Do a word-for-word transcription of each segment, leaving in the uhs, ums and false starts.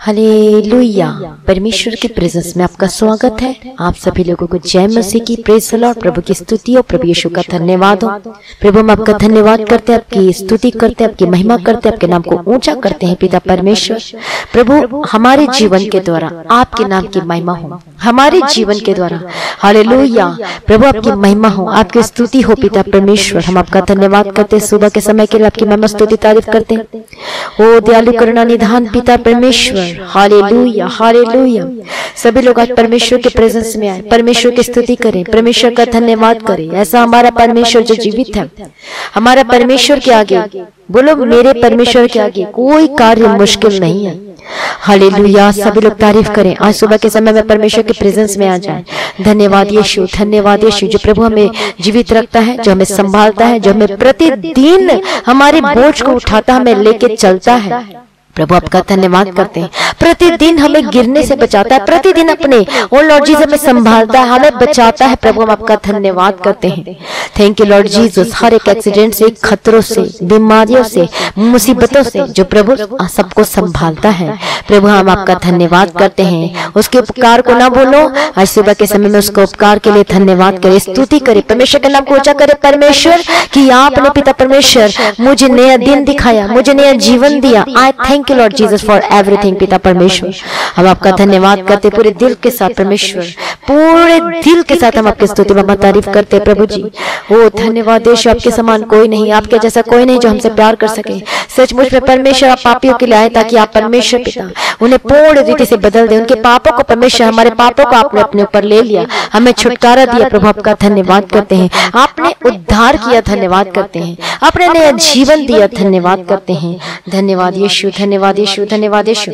Hallelujah. परमेश्वर के presence में आपका स्वागत है। आप सभी लोगों को जय मसीह की, प्रेज द लॉर्ड। प्रभु की स्तुति हो, प्रभु यीशु का धन्यवाद हो। प्रभु हम आपका धन्यवाद करते हैं, आपकी स्तुति करते हैं, आपकी महिमा करते हैं, आपके नाम को ऊंचा करते हैं। पिता परमेश्वर, प्रभु हमारे जीवन के द्वारा आपके नाम की महिमा हो, हमारे जीवन के द्वारा। हालेलुया। प्रभु आपकी महिमा हो, आपकी स्तुति हो। पिता परमेश्वर, हम आपका धन्यवाद करते हैं। सुबह के समय के लिए आपकी महिमा स्तुति तारीफ करते हैं। ओ दयालु करुणा निधान पिता परमेश्वर, हालेलुया हालेलुया। सभी लोग आज परमेश्वर के प्रेजेंस में आए, परमेश्वर की स्तुति करें, परमेश्वर का धन्यवाद करें। ऐसा हमारा परमेश्वर जो जीवित है, हमारा परमेश्वर के आगे बोलो, मेरे परमेश्वर के आगे कोई कार्य मुश्किल नहीं है। हालेलुया। सभी लोग तारीफ करें। आज सुबह के समय में परमेश्वर के प्रेजेंस में आ जाए। धन्यवाद यीशु, धन्यवाद यीशु, जो प्रभु हमें जीवित रखता है, जो हमें संभालता है, जो हमें प्रतिदिन हमारे बोझ को उठाता, हमें लेके चलता है। प्रभु आपका धन्यवाद करते हैं। प्रतिदिन हमें गिरने से बचाता है, प्रतिदिन अपने ओ लॉर्ड जीसस हमें संभालता है, हमें बचाता है। प्रभु हम आपका धन्यवाद करते हैं। Thank you Lord Jesus. हर एक एक्सीडेंट से, खतरों से, बीमारियों से, मुसीबतों से जो प्रभु सबको संभालता है, प्रभु हम आपका धन्यवाद करते हैं। उसके उपकार को ना बोलो, आज सुबह के समय में उसके उपकार के लिए धन्यवाद करें, स्तुति करें, परमेश्वर के नाम को ऊंचा करें। परमेश्वर कि आपने पिता परमेश्वर मुझे नया दिन दिखाया, मुझे नया जीवन दिया। I thank Thank you Lord Jesus for everything। पिता परमेश्वर, हम आपका धन्यवाद करते पूरे दिल के साथ। परमेश्वर, पूरे दिल के साथ हम आपकी स्तुति में तारीफ करते हैं। प्रभु जी, ओ धन्यवाद यीशु, आपके समान कोई नहीं, आपके जैसा कोई नहीं जो हमसे प्यार कर सके। सचमुच में परमेश्वर आप पापियों के लिए आए ताकि आप परमेश्वर पिता उन्हें पूर्ण रीति से बदल दे। उनके पापों को परमेश्वर, हमारे पापों को आपने अपने ऊपर ले लिया, हमें छुटकारा दिया। प्रभु आपका धन्यवाद करते हैं। आपने उद्धार किया, धन्यवाद करते हैं। आपने नया जीवन दिया, धन्यवाद करते हैं। धन्यवाद यीशु, धन्यवाद यीशु, धन्यवाद यीशु।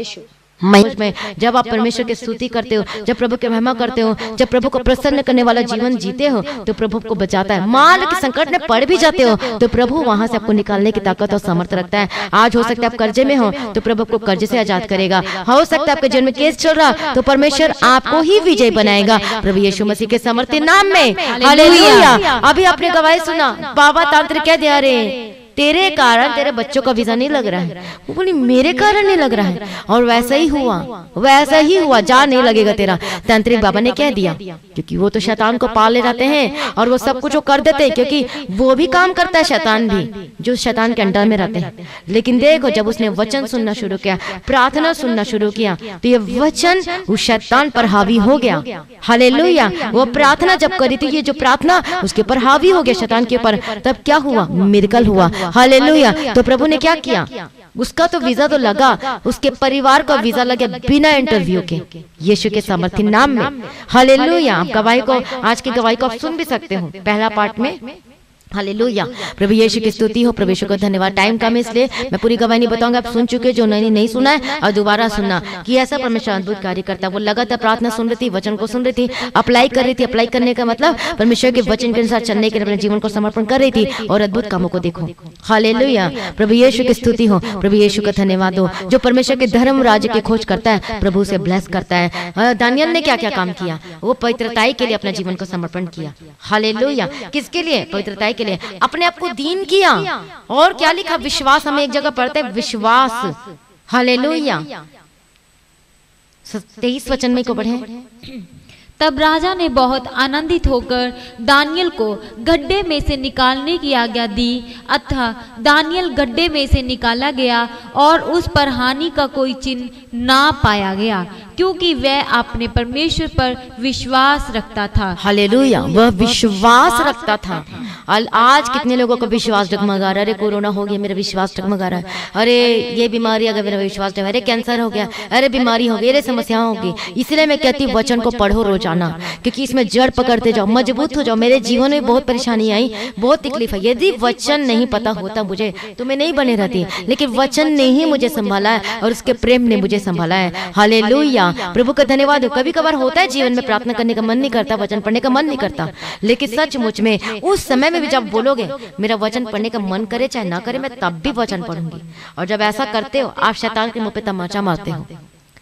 में जब आप परमेश्वर की स्तुति करते हो, जब प्रभु की महिमा करते हो, जब प्रभु को प्रसन्न करने वाला जीवन जीते हो, तो प्रभु को बचाता है। मान लो कि संकट में पड़ भी जाते हो, तो प्रभु वहां से आपको निकालने की ताकत और सामर्थ्य रखता है। आज हो सकता है आप कर्जे में हो, तो प्रभु को कर्जे से आजाद करेगा। हो सकता है आपके जीवन में केस चल रहा, तो परमेश्वर आपको ही विजय बनाएगा, प्रभु यीशु मसीह के समर्थी नाम में। हालेलुया। अभी आपने गवाही सुना, बाबा तांत्रिक कह दिया, रे तेरे कारण तेरे बच्चों का वीजा नहीं लग रहा है। वो बोली मेरे कारण नहीं लग रहा है, और वैसा ही हुआ, वैसा ही हुआ, जा नहीं लगेगा तेरा। तांत्रिक बाबा ने कह दिया, क्योंकि वो तो शैतान को पाले रहते हैं और वो सब कुछ वो कर देते हैं, क्योंकि वो भी काम करता है, शैतान भी, जो शैतान के अंडर में रहते हैं। लेकिन देखो, जब उसने वचन सुनना शुरू किया, प्रार्थना सुनना शुरू किया, तो ये वचन उस शैतान पर हावी हो गया। हालेलुया। वो प्रार्थना जब करी थी, ये जो प्रार्थना उसके ऊपर हावी हो गया, शैतान के ऊपर। तब क्या हुआ? मिरेकल हुआ। हालेलुया। तो प्रभु ने क्या किया? उसका तो वीजा तो लगा, उसके परिवार का वीजा लगा बिना इंटरव्यू के, यीशु के सामर्थ्य नाम में। हालेलुया। आप गवाही को, आज की गवाही को आप सुन भी सकते हो पहला पार्ट में। हालेलुया। प्रभु यीशु की स्तुति हो, प्रभु यीशु को धन्यवाद। टाइम कम है इसलिए मैं पूरी गवाही नहीं बताऊंगा, आप सुन चुके जो नहीं नहीं सुना है, और दोबारा सुनना कि ऐसा परमेश्वर अद्भुत कार्य करता है। वो लगातार प्रार्थना सुन रही थी, वचन को सुन रही थी, अप्लाई कर रही थी। अप्लाई करने का मतलब परमेश्वर के वचन के अनुसार चलने के लिए अपने जीवन को समर्पण कर रही थी, और अद्भुत कामों को देखो। हालेलुया। प्रभु यीशु की स्तुति हो, प्रभु यीशु का धन्यवाद हो। जो परमेश्वर के धर्म राज्य की खोज करता है, प्रभु से ब्लेस करता है। दानियल ने क्या क्या काम किया? वो पवित्रताई के लिए अपना जीवन को समर्पण किया। हालेलुया। किसके लिए? पवित्रताई के लिए, अपने आप को दीन किया। और क्या लिखा? विश्वास। हमें एक जगह पढ़ते हैं विश्वास। हालेलुया। तेईस वचन में को पढ़े। तब राजा ने बहुत आनंदित होकर दानियल को गड्ढे में से निकालने की आज्ञा दी। अतः दानियल गड्ढे में से निकाला गया और उस पर हानि का कोई चिन्ह ना पाया गया, क्योंकि वह अपने परमेश्वर पर विश्वास रखता था। हालेलुया। वह विश्वास रखता था। आज कितने लोगों का विश्वास डगमगा रहा है? अरे कोरोना हो गया, मेरा विश्वास डगमगा रहा है। अरे ये बीमारी आ गई, मेरा विश्वास डगमगा। अरे कैंसर हो गया, अरे बीमारी हो गई, अरे समस्या होगी। इसलिए मैं कहती हूँ वचन को पढ़ो रोजाना, क्योंकि इसमें जड़ पकड़ते जाओ, मजबूत हो जाओ। मेरे जीवन में बहुत परेशानी आई, बहुत तकलीफ है। यदि वचन नहीं पता होता मुझे, तो मैं नहीं बने रहती, लेकिन वचन ने ही मुझे संभाला है, और उसके प्रेम ने मुझे संभाला है। हालेलुया। प्रभु का धन्यवाद हो। कभी कभार होता है जीवन में प्रार्थना करने का मन नहीं करता, वचन पढ़ने का मन नहीं करता, लेकिन सचमुच में उस समय में भी जब बोलोगे मेरा वचन पढ़ने का मन करे चाहे ना करे, मैं तब भी वचन पढ़ूंगी। और जब ऐसा करते हो, आप शैतान के मुंह पे तमाचा मारते हो।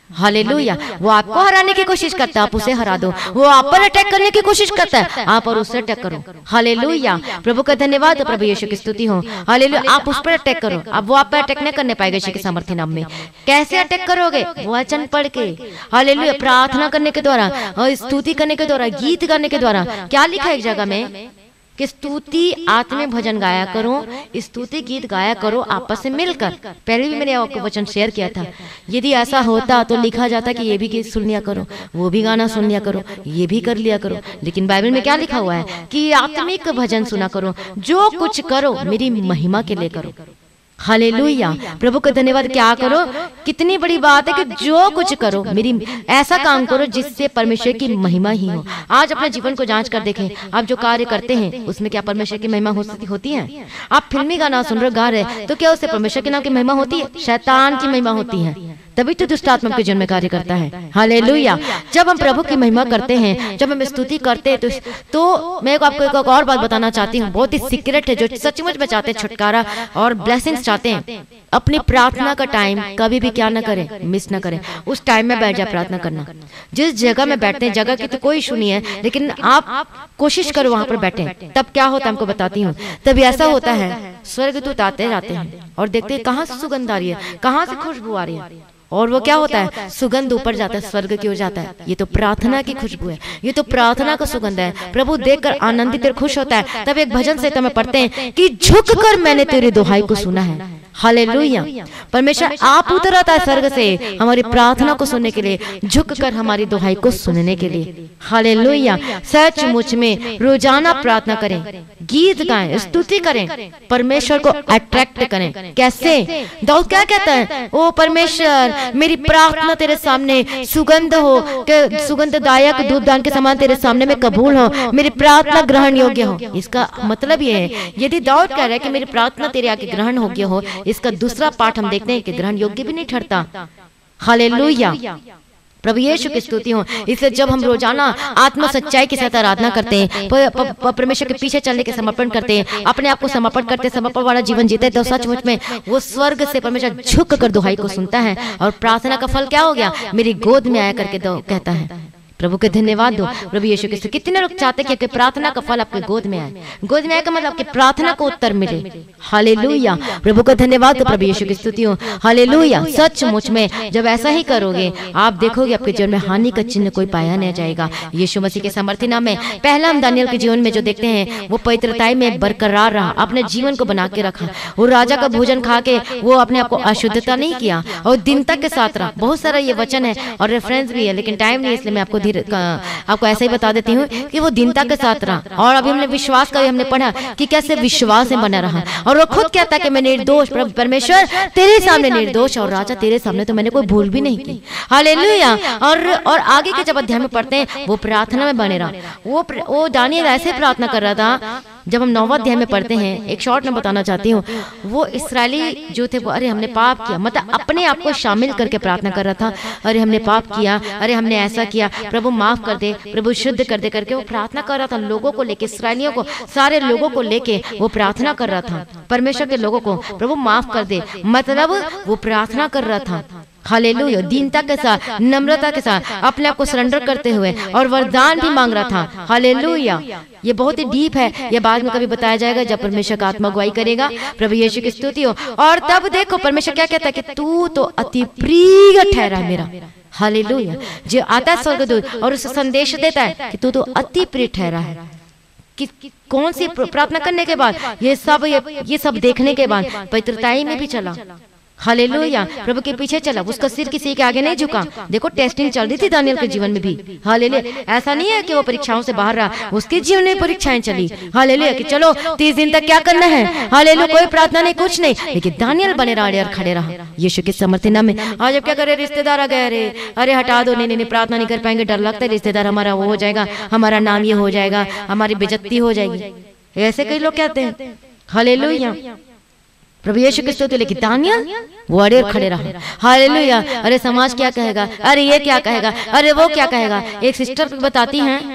हालेलुया। वो आपको हराने की कोशिश करता है, आप उसे हरा दो। वो आप पर अटैक करने की कोशिश करता है, आप और उससे अटैक करो। हालेलुया। प्रभु का धन्यवाद, प्रभु यीशु की स्तुति हो। हालेलुया। आप उस पर अटैक करो, अब वो आप पर अटैक नहीं करने पाएगा यीशु के सामर्थ्य नाम में। कैसे अटैक करोगे? वचन पढ़ के, हालेलुया, प्रार्थना करने के द्वारा और स्तुति करने के द्वारा, गीत गाने के द्वारा। क्या लिखा है एक जगह में कि स्तुति आत्म भजन गाया करो, स्तुति गीत गाया करो आपस में मिलकर। पहले भी मैंने आपको वचन शेयर किया था। यदि ऐसा होता तो लिखा जाता कि ये भी गीत सुन लिया करो, वो भी गाना सुन लिया करो, ये भी कर लिया करो। लेकिन बाइबल में क्या लिखा हुआ है कि आत्मिक भजन सुना करो, जो कुछ करो मेरी महिमा के लिए करो। हालेलुया। प्रभु का धन्यवाद। क्या करो? कितनी बड़ी बात है कि जो कुछ करो मेरी, ऐसा काम करो जिससे परमेश्वर की महिमा ही हो। आज अपने जीवन को जांच कर देखें, आप जो कार्य करते हैं उसमें क्या परमेश्वर की महिमा होती है? आप फिल्मी गाना सुन रहे, गा रहे, तो क्या उससे परमेश्वर के नाम की महिमा होती है? शैतान की महिमा होती है। तभी तो दुष्ट आत्मा के जीवन में कार्य करता है। हालेलुया। जब हम प्रभु की महिमा करते हैं, जब हम स्तुति करते हैं, तो तो मैं आपको एक और बात बताना चाहती हूँ, बहुत ही सीक्रेट है, जो सचमुच में चाहते हैं छुटकारा और ब्लेसिंग्स चाहते हैं। अपनी प्रार्थना का टाइम कभी भी क्या ना करें, मिस ना करें। उस टाइम में बैठ जाए प्रार्थना करना। जिस जगह में बैठते हैं, जगह की तो कोई इशू नहीं है, लेकिन आप कोशिश करो वहां पर बैठे। तब क्या होता है हमको बताती हूँ। तब ऐसा होता है, स्वर्गदूत आते जाते हैं और देखते हैं कहाँ से सुगंध आ रही है, कहाँ से खुशबू आ रही है, और वो क्या होता है? सुगंध ऊपर जाता है, स्वर्ग की ओर जाता है। ये तो प्रार्थना की खुशबू है, ये तो प्रार्थना का सुगंध है। प्रभु देखकर आनंदित और खुश होता है। तब एक भजन से हमें पढ़ते हैं कि झुककर मैंने तेरी दुहाई को सुना है। हालेलुया। परमेश्वर आप उतर आता है स्वर्ग से हमारी प्रार्थना को सुनने के लिए, झुककर हमारी दुहाई को सुनने के लिए। हालेलुया। सचमुच में रोजाना प्रार्थना करें, गीत गाएं, स्तुति करें, परमेश्वर को अट्रैक्ट करें। कैसे? दाऊद क्या कहता है? ओ परमेश्वर, मेरी प्रार्थना तेरे सामने सुगंध हो, के सुगंधदायक धूपदान के समान तेरे सामने में कबूल हो, मेरी प्रार्थना ग्रहण योग्य हो। इसका मतलब ये है, यदि दाऊद कह रहा है कि मेरी प्रार्थना तेरे आगे ग्रहण योग्य हो, इसका दूसरा पाठ हम देखते हैं कि ग्रहण योग्य भी नहीं ठहरता। हालेलुया। प्रभु यीशु की स्तुति हो। इसलिए जब हम रोजाना आत्मा सच्चाई के साथ आराधना करते हैं, परमेश्वर के पीछे चलने के समर्पण करते हैं, अपने आप को समर्पण करते, समर्पण वाला जीवन जीते, तो सचमुच में वो स्वर्ग से परमेश्वर झुक कर दुहाई को सुनता है। और प्रार्थना का फल क्या हो गया? मेरी गोद में आया करके दो कहता है। प्रभु के धन्यवाद दो। प्रभु यीशु के कितने लोग चाहते हैं कि प्रार्थना का फल आपके गोद में आए। गोद में आए का मतलब आपकी प्रार्थना को उत्तर मिले। हालेलुया। प्रभु का धन्यवाद दो। प्रभु यीशु की स्तुति हो। हालेलुया। सचमुच में जब ऐसा ही करोगे, आप देखोगे आपके जीवन में हानि का चिन्ह कोई पाया नहीं जाएगा। यीशु मसीह के सामर्थ्य नाम में पहला हम दानियल के जीवन में जो देखते हैं, वो पवित्रताई में बरकरार रहा, अपने जीवन को बना के रखा। वो राजा का भोजन खा के वो अपने आप को अशुद्धता नहीं किया और दीनता के साथ रहा। बहुत सारा ये वचन है और रेफरेंस भी है, लेकिन टाइम नहीं, इसलिए मैं आपको आपको ऐसे ही बता देती हूँ कि वो दीनता के साथ रहा। और अभी हमने विश्वास का, हमने पढ़ा कि कैसे विश्वास में बना रहा। और वो खुद कहता है कि मैं निर्दोष, परमेश्वर तेरे सामने निर्दोष, और राजा तेरे सामने तो मैंने कोई भूल भी नहीं की। हालेलुया। और और आगे के जब अध्याय में पढ़ते हैं, वो प्रार्थना में बने रहा। वो वो दानियल ऐसे प्रार्थना कर रहा था। जब हम नौवां अध्याय में पढ़ते हैं, एक शॉर्ट में बताना चाहती हूँ, वो इस्राएली जो थे वो अरे हमने पाप किया, मतलब अपने आप को शामिल करके प्रार्थना कर रहा था। अरे हमने पाप किया, अरे हमने ऐसा किया, प्रभु माफ कर दे, प्रभु शुद्ध कर दे करके वो प्रार्थना कर रहा था। लोगों को लेके, इसराइलियों को, सारे लोगों को लेके वो प्रार्थना कर रहा था। परमेश्वर के लोगों को प्रभु माफ कर दे, मतलब वो प्रार्थना कर रहा था। हालेलुया। दीनता के साथ, नम्रता के साथ, अपने आप को सरेंडर करते हुए, और वरदान भी मांग रहा था। हालेलुया। ये बहुत ही डीप है, ये बाद में कभी बताया जाएगा जब परमेश्वर का आत्मा अगुवाई करेगा। प्रभु यीशु की स्तुति हो। और तब देखो परमेश्वर क्या कहता है कि तू तो अति प्रिय ठहरा मेरा। हालेलुया। जो आता है स्वर्गदूत और उसे संदेश देता है कि तू तो अति प्रिय ठहरा है। कि कौन सी प्रार्थना करने के बाद, ये सब ये, ये सब देखने के बाद पवित्रताई में भी चला। हालेलुया। प्रभु के पीछे चला, उसका सिर किसी के आगे नहीं झुका। देखो टेस्टिंग चल रही थी दानियल के जीवन में भी। हालेलुया। ऐसा नहीं है कि वो परीक्षाओं से बाहर रहा, उसके जीवन में परीक्षाएं चली। हालेलुया। कि चलो तीस दिन तक क्या करना है, हालेलुया, कोई प्रार्थना नहीं, कुछ नहीं, लेकिन दानियल बने रहा और खड़े रहा यीशु के समर्थन नाम में। आज अब क्या करे, रिश्तेदार आ गए, अरे अरे हटा दो, नहीं नहीं प्रार्थना नहीं कर पाएंगे, डर लगता है रिश्तेदार हमारा वो हो जाएगा, हमारा नाम ये हो जाएगा, हमारी बेइज्जती हो जाएगी। ऐसे कई लोग कहते हैं। हालेलुया। प्रभु यीशु की स्तुति। लेकिन दानियल वो अड़े खड़े रहा। हालेलुया। अरे समाज क्या कहेगा, अरे ये क्या कहेगा, अरे वो क्या कहेगा। एक सिस्टर बताती हैं,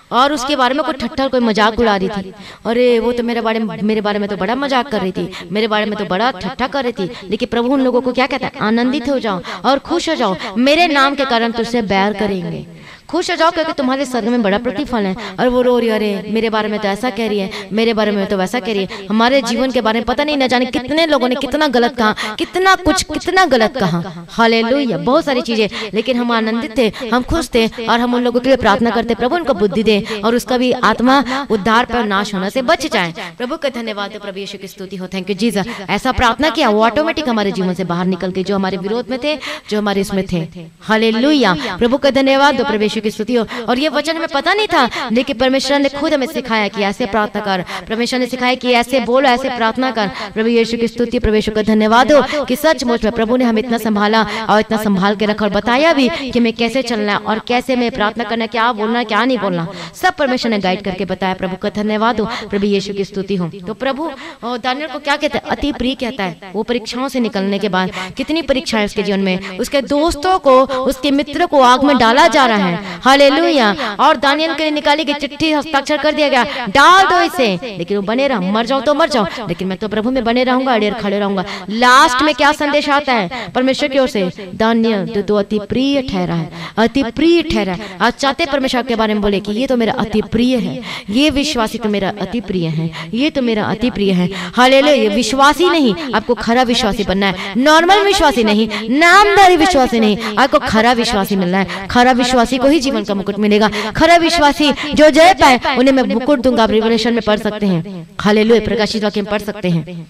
और उसके बारे में कोई ठट्ठा कोई मजाक उड़ा रही थी, अरे वो तो मेरे बारे में मेरे बारे में तो बड़ा मजाक कर रही थी, मेरे बारे में तो बड़ा ठट्ठा कर रही थी। लेकिन प्रभु उन लोगों को क्या कहता है, आनंदित हो जाओ और खुश हो जाओ, मेरे नाम के कारण तुझसे बैर करेंगे, खुश हो जाओ क्योंकि तुम्हारे स्वर्ग में बड़ा प्रतिफल है। और वो रो रही, अरे मेरे बारे में तो ऐसा कह रही है, मेरे बारे में तो वैसा कह रही है, हमारे जीवन के बारे में पता नहीं न जाने कितने लोगों ने कितना गलत कहा, कितना कुछ कितना गलत कहा, हालेलुया, बहुत सारी चीजें। लेकिन हम आनंदित थे, हम खुश थे और हम उन लोगों के लिए प्रार्थना करते, प्रभु उनको बुद्धि दे और उसका भी आत्मा उद्धार पर नाश होने से बच जाए। प्रभु का धन्यवाद हो, प्रभु यीशु की स्तुति हो, थैंक यू जीसस। ऐसा प्रार्थना किया, वो ऑटोमेटिक हमारे जीवन से बाहर निकल के जो हमारे विरोध में थे, जो हमारे इसमें थे, हालेलुया। प्रभु का धन्यवाद हो, प्रभु यीशु की स्तुति हो। और ये वचन हमें पता नहीं था, लेकिन परमेश्वर ने खुद हमें सिखाया कि ऐसे प्रार्थना कर, परमेश्वर ने सिखाया कि ऐसे बोलो, ऐसे प्रार्थना कर। प्रभु यीशु की स्तुति, प्रभु यीशु का धन्यवाद हो कि सचमुच में प्रभु ने हमें इतना संभाला और इतना संभाल के रखा और बताया भी कि मैं कैसे चलना है और कैसे मैं प्रार्थना करना, क्या बोलना क्या नहीं बोलना, सब परमेश्वर ने गाइड करके बताया। प्रभु का धन्यवाद हो, प्रभु यीशु की स्तुति हो। तो प्रभु दानियल को क्या कहता है, अति प्रिय कहता है। वो परीक्षाओं से निकलने के बाद, कितनी परीक्षाएं उसके जीवन में, उसके दोस्तों को, उसके मित्रों को आग में डाला जा रहा है, हालेलुया। और दानियल के लिए निकाली गई चिट्ठी हस्ताक्षर कर दिया गया, डाल दो इसे, लेकिन वो बने रहा, मर जाओ तो मर जाओ, लेकिन मैं तो प्रभु में बने रहूंगा, अड़े खड़े रहूंगा। लास्ट में क्या संदेश आता है परमेश्वर की ओर से, दानियल तो, तो अति प्रिय ठहरा है, अति प्रिय ठहरा है। आज चाहते परमेश्वर के बारे में बोले कि ये तो मेरा अति प्रिय है, ये विश्वासी तो मेरा अति प्रिय है, ये तो मेरा अति प्रिय है, हालेलुया। विश्वासी नहीं, आपको खरा विश्वासी बनना है, नॉर्मल विश्वासी नहीं, नामधारी विश्वासी नहीं, आपको खरा विश्वासी मिलना है। खरा विश्वासी को ही जीवन का मुकुट मिलेगा। खरा विश्वासी जो जय पाए उन्हें मैं मुकुट दूंगा। आप रिवलेशन में पढ़ सकते हैं, हालेलुया, प्रकाशित वाक्य में पढ़ सकते हैं,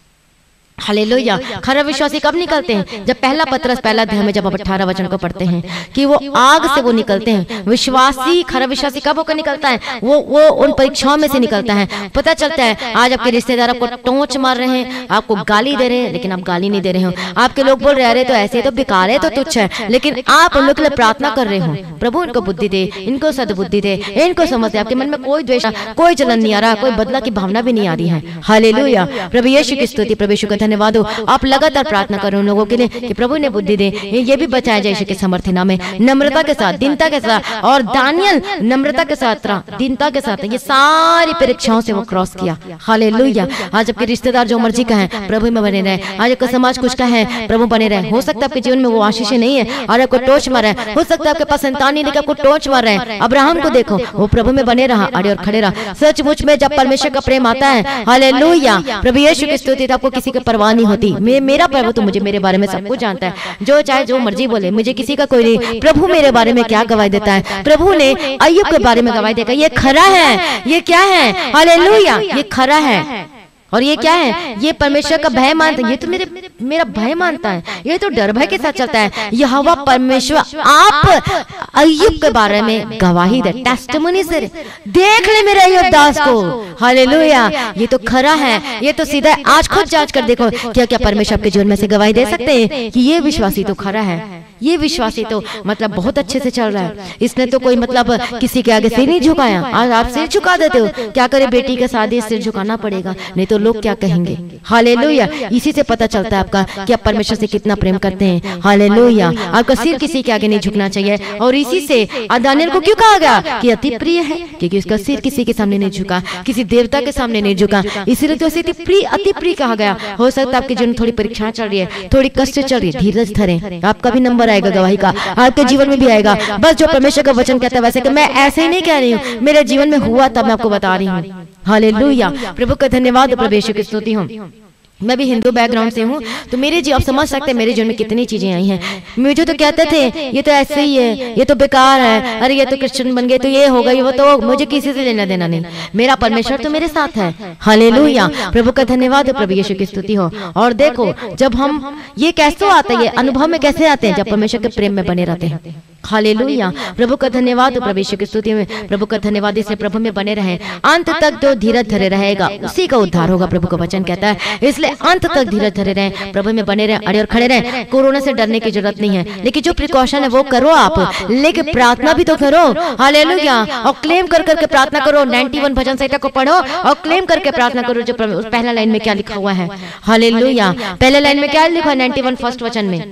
हालेलुया। खरा विश्वासी कब निकलते हैं, जब पहला पत्रस पहला अध्याय में जब आप अठारह वचन को पढ़ते हैं कि वो आग से वो निकलते हैं। विश्वासी, खरा विश्वासी कब होकर निकलता है, वो वो उन परीक्षाओं में से निकलता है। पता चलता है आज आपके रिश्तेदार आपको टोंच मार रहे हैं, आपको गाली दे रहे हैं, लेकिन आप गाली नहीं दे रहे हो। आपके लोग बोल रहे अरे तो ऐसे तो बेकार है, तो तुच्छ है, लेकिन आप उन लोग के लिए प्रार्थना कर रहे हो, प्रभु इनको बुद्धि दे, इनको सद्बुद्धि दे, इनको समझ दे। आपके मन में कोई द्वेष, कोई जलन नहीं आ रहा, कोई बदला की भावना भी नहीं आ रही है, हालेलुया। प्रभु यीशु की स्तुति, प्रभु यीशु का धन्यवाद हो। आप लगातार प्रार्थना करो उन लोगों के लिए कि प्रभु ने बुद्धि दे, ये भी बचाया जाए यीशु के समर्थ नाम में, नम्रता के साथ, दीनता के साथ। और दानियल नम्रता के साथ, दीनता के साथ ये सारी परीक्षाओं से वो क्रॉस किया, हालेलुया। आज आपके रिश्तेदार जो मर्जी का है, प्रभु में बने रहे। आज आपका समाज कुछ का है, प्रभु बने रहे। हो सकता है आपके जीवन में वो आशीष नहीं है और आपको टोच मार रहा है, हो सकता है आपके पास संतान नहीं, लेकिन आपको टोच मार रहे हैं। अब्राहम को देखो, वो प्रभु में बने रहा, अड़े और खड़े रहा। सचमुच में जब परमेश्वर का प्रेम आता है, हालेलुया, प्रभु यीशु की स्तुति, आपको किसी की परवाह नहीं होती। मे, मेरा प्रभु तो मुझे मेरे बारे में सब कुछ जानता है, जो चाहे जो मर्जी बोले, मुझे किसी का कोई नहीं। प्रभु मेरे बारे में क्या गवाही देता है, प्रभु ने अय्यूब के बारे में गवाही देगा, ये खरा है, ये क्या है, हालेलुया, ये खरा है। और ये क्या है, ये परमेश्वर का भय मानता है, ये तो मेरे मेरा भय मानता है, ये तो डर भय के साथ चलता है। यहोवा परमेश्वर आप अय्यूब के बारे में गवाही दे, टेस्टिमनी से देख ले मेरे अय्यूब दास को, हालेलुया, ये तो खरा है, ये तो सीधा। आज खुद जांच कर देखो, क्या क्या परमेश्वर आपके जीवन में से गवाही दे सकते हैं कि ये विश्वासी तो खरा है, ये विश्वासी तो मतलब बहुत अच्छे से चल रहा है, इसने तो कोई मतलब किसी के आगे सिर नहीं झुकाया। आज आप सिर झुका देते हो, क्या करे, बेटी के शादी सिर झुकाना पड़ेगा, नहीं तो लोग क्या कहेंगे, हालेलुया। इसी से पता चलता है आपका कि आप परमेश्वर से कितना प्रेम करते हैं, हालेलुया। आपका सिर किसी के आगे नहीं झुकना चाहिए। और इसी से दानियल को क्यों कहा गया कि अति प्रिय है, क्योंकि उसका सिर किसी के सामने नहीं झुका, किसी देवता के सामने नहीं झुका, इसीलिए तो अति प्रिय अति प्रिय कहा गया। हो सकता है आपके जीवन में थोड़ी परीक्षाएं चल रही है, थोड़ी कष्ट चल रही है, धीरज धरें, आपका भी नंबर आएगा गवाही का, आपके जीवन में भी आएगा। बस जो परमेश्वर का वचन कहता है वैसे कि मैं ऐसे ही नहीं कह रही हूँ, मेरे जीवन में हुआ तब मैं आपको बता रही हूँ, हालेलुया। प्रभु का धन्यवाद, प्रभु यीशु की स्तुति हो। मैं भी हिंदू बैकग्राउंड से हूँ, तो मेरे जी आप समझ सकते हैं मेरे जीवन में कितनी चीजें आई हैं। मुझे तो कहते थे ये तो ऐसे ही है, ये तो बेकार है, अरे ये तो क्रिश्चियन बन गए तो ये होगा, ये वो तो, मुझे किसी से लेना देना नहीं, मेरा परमेश्वर तो मेरे साथ है, हालेलुया। प्रभु का धन्यवाद, प्रभु यीशु की स्तुति हो। और देखो जब हम ये कैसे आता है, ये अनुभव में कैसे आते हैं, जब परमेश्वर के प्रेम में बने रहते हैं, हालेलुया। प्रभु का धन्यवाद, प्रभु यीशु की स्तुति में, प्रभु का धन्यवाद। इसलिए प्रभु में बने रहे, अंत तक जो धीरज धरे रहेगा उसी का उद्धार होगा, प्रभु का वचन कहता है। इसलिए अंत तक धीरज धरे रहे, प्रभु में बने रहे, अड़े और खड़े रहे। कोरोना से डरने की जरूरत नहीं है, लेकिन जो प्रिकॉशन है वो करो आप, लेकिन प्रार्थना भी तो करो, हालेलुया। और क्लेम कर करके प्रार्थना करो, इक्यानवे भजन संहिता को पढ़ो और क्लेम करके प्रार्थना करो। जो पहला लाइन में क्या लिखा हुआ है, हालेलुया, पहले लाइन में क्या लिखा है, इक्यानवे फर्स्ट वचन में,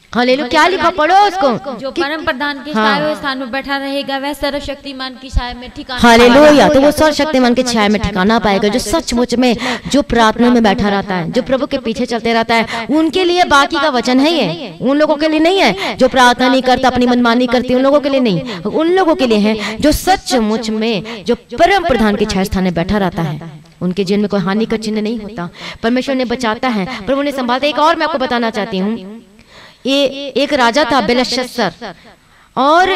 हालेलुया, क्या लिखा पढ़ो उसको। जो परम प्रधान के छाए हुए स्थान में बैठा रहेगा वह सर्वशक्तिमान की छाया में ठिकाना। हालेलुया, तो वो सर्वशक्तिमान की छाया में ठिकाना पाएगा। जो सचमुच में जो प्रार्थना में बैठा रहता है, जो प्रभु के पीछे चलते रहता है, उनके लिए बाकी का वचन है ये, उन लोगों के लिए नहीं है। जो प्रार्थना नहीं करता, अपनी मनमानी करती, उन लोगों के लिए नहीं, उन लोगों के लिए है जो सचमुच में जो परम प्रधान के छाया स्थान में बैठा रहता है। उनके जीवन में कोई हानि का चिन्ह नहीं होता, परमेश्वर ने बचाता है, प्रभु ने संभालता है। एक और मैं आपको बताना चाहती हूँ, ये एक राजा था बेलशस्सर, और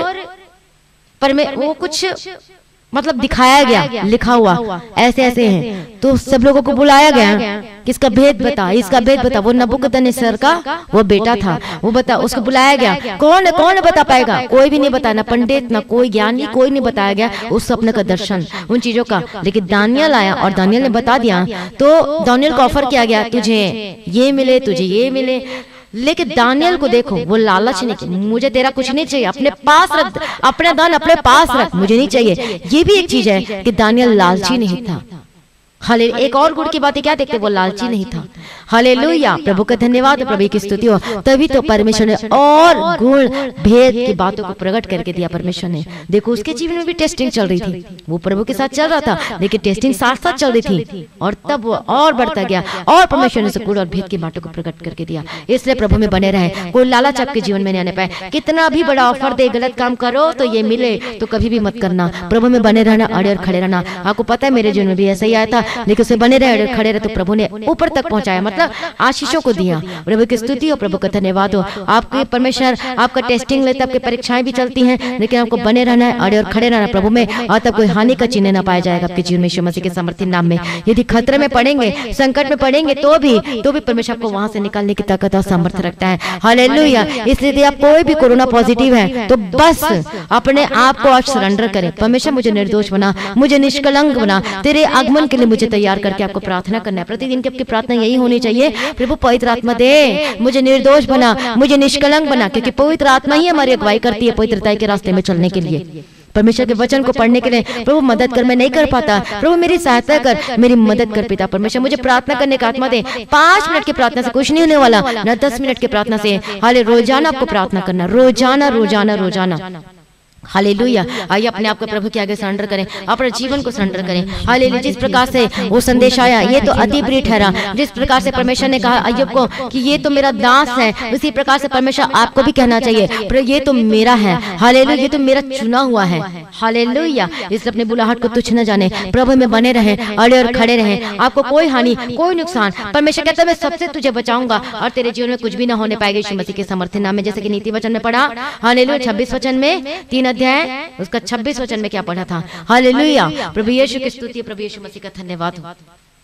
पर में वो कुछ मतलब दिखाया गया, लिखा हुआ ऐसे ऐसे हैं, तो सब लोगों को बुलाया गया, किसका भेद बता, इसका भेद बता। वो नबूकदनेस्सर का वो बेटा था, वो बता, उसको बुलाया गया। कौन कौन बता पाएगा? कोई भी नहीं बताया, ना पंडित ना कोई ज्ञानी, कोई नहीं बताया गया उस सपने का दर्शन, उन चीजों का। लेकिन दानियल आया और दानियल ने बता दिया। तो दानियल को ऑफर किया गया, तुझे ये मिले, तुझे ये मिले। लेकिन दानियल को देखो, वो लालच नहीं किया, मुझे तेरा कुछ नहीं चाहिए, अपने पास रख, अपना दान अपने पास रख, मुझे नहीं चाहिए। ये भी एक चीज है कि दानियल लालची नहीं था। हालेलुया, एक और गुण की बात क्या देखते, वो लालची नहीं था। हालेलुया, प्रभु का धन्यवाद, प्रभु की स्तुति हो। तभी तो परमेश्वर ने और गुण भेद की बातों को प्रकट करके दिया परमेश्वर ने। देखो उसके जीवन में भी टेस्टिंग चल रही थी, वो प्रभु के साथ चल रहा था, लेकिन टेस्टिंग साथ साथ चल रही थी, और तब वो और बढ़ता गया, और परमेश्वर ने गुण और भेद की बातों को प्रकट करके दिया। इसलिए प्रभु में बने रहे, कोई लालच आपके जीवन में नहीं आने पाए। कितना भी बड़ा ऑफर दे, गलत काम करो तो ये मिले, तो कभी भी मत करना। प्रभु में बने रहना, अड़े और खड़े रहना। आपको पता है मेरे जीवन में भी ऐसा ही आया था, लेकिन उसे बने रहे, खड़े रहे, तो प्रभु ने ऊपर तक पहुंचाया, मतलब आशीषों को दिया। प्रभु की स्तुति हो, प्रभु का धन्यवाद हो। आपके परमेश्वर आपका टेस्टिंग लेते, आपकी परीक्षाएं भी चलती हैं, लेकिन आपको बने रहना है, अड़े और खड़े रहना प्रभु में, और तब कोई हानि का चिन्ह ना पाया जाएगा आपके जीवन में, यीशु मसीह के सामर्थ्य नाम में। यदि खतरे में पड़ेंगे, संकट में पड़ेंगे, तो भी तो भी परमेश्वर आपको वहां से निकालने की ताकत और सामर्थ्य रखता है। हालेलुया। इसलिए यदि आप कोई भी कोरोना पॉजिटिव है, तो बस अपने आप को आज सरेंडर करें। परमेश्वर मुझे निर्दोष बना, मुझे निष्कलंक बना, तेरे आगमन के लिए मुझे तैयार करके आपको प्रार्थना करना है। प्रतिदिन की आपकी प्रार्थना यही होनी चाहिए, प्रभु पवित्र आत्मा दे, मुझे निर्दोष बना, मुझे निष्कलंक बना, क्योंकि पवित्र आत्मा ही हमारी अगुवाई करती है पवित्रता के रास्ते में चलने के लिए, परमेश्वर के वचन को पढ़ने के लिए। प्रभु मदद कर, मैं नहीं कर पाता, प्रभु मेरी सहायता कर, मेरी मदद कर पिता परमेश्वर, मुझे प्रार्थना करने का आत्मा दे। पांच मिनट की प्रार्थना से कुछ नहीं होने वाला, न दस मिनट की प्रार्थना से। हाले रोजाना आपको प्रार्थना करना, रोजाना रोजाना रोजाना। हालेलुया। आइए अपने आप को प्रभु के आगे सरेंडर करें, अपने जीवन को सरेंडर करें। हालेलुया। जिस प्रकार से वो संदेश आया, ये तो अति प्रिय ठहरा। जिस प्रकार से परमेश्वर ने कहा अय्यूब को कि ये तो मेरा दास है, उसी प्रकार से परमेश्वर आपको भी कहना चाहिए, पर ये तो मेरा है। हालेलुया, ये तो मेरा चुना हुआ है। हालेलुया। इसलिए अपने बुलाहट को तुच्छ न जाने, प्रभु में बने रहें, अड़े और खड़े रहें। आपको कोई हानि, कोई नुकसान, परमेश्वर कहता है मैं सबसे तुझे बचाऊंगा, और तेरे जीवन में कुछ भी ना होने पाएगा यीशु मसीह के सामर्थ्य नाम में। जैसे कि नीति वचन में पढ़ा, हालेलुया, छब्बीस वचन में, तीन अध्याय उसका छब्बीस वचन में क्या पढ़ा था। हालेलुया। प्रभु यीशु की स्तुति, प्रभु यीशु मसीह का धन्यवाद हो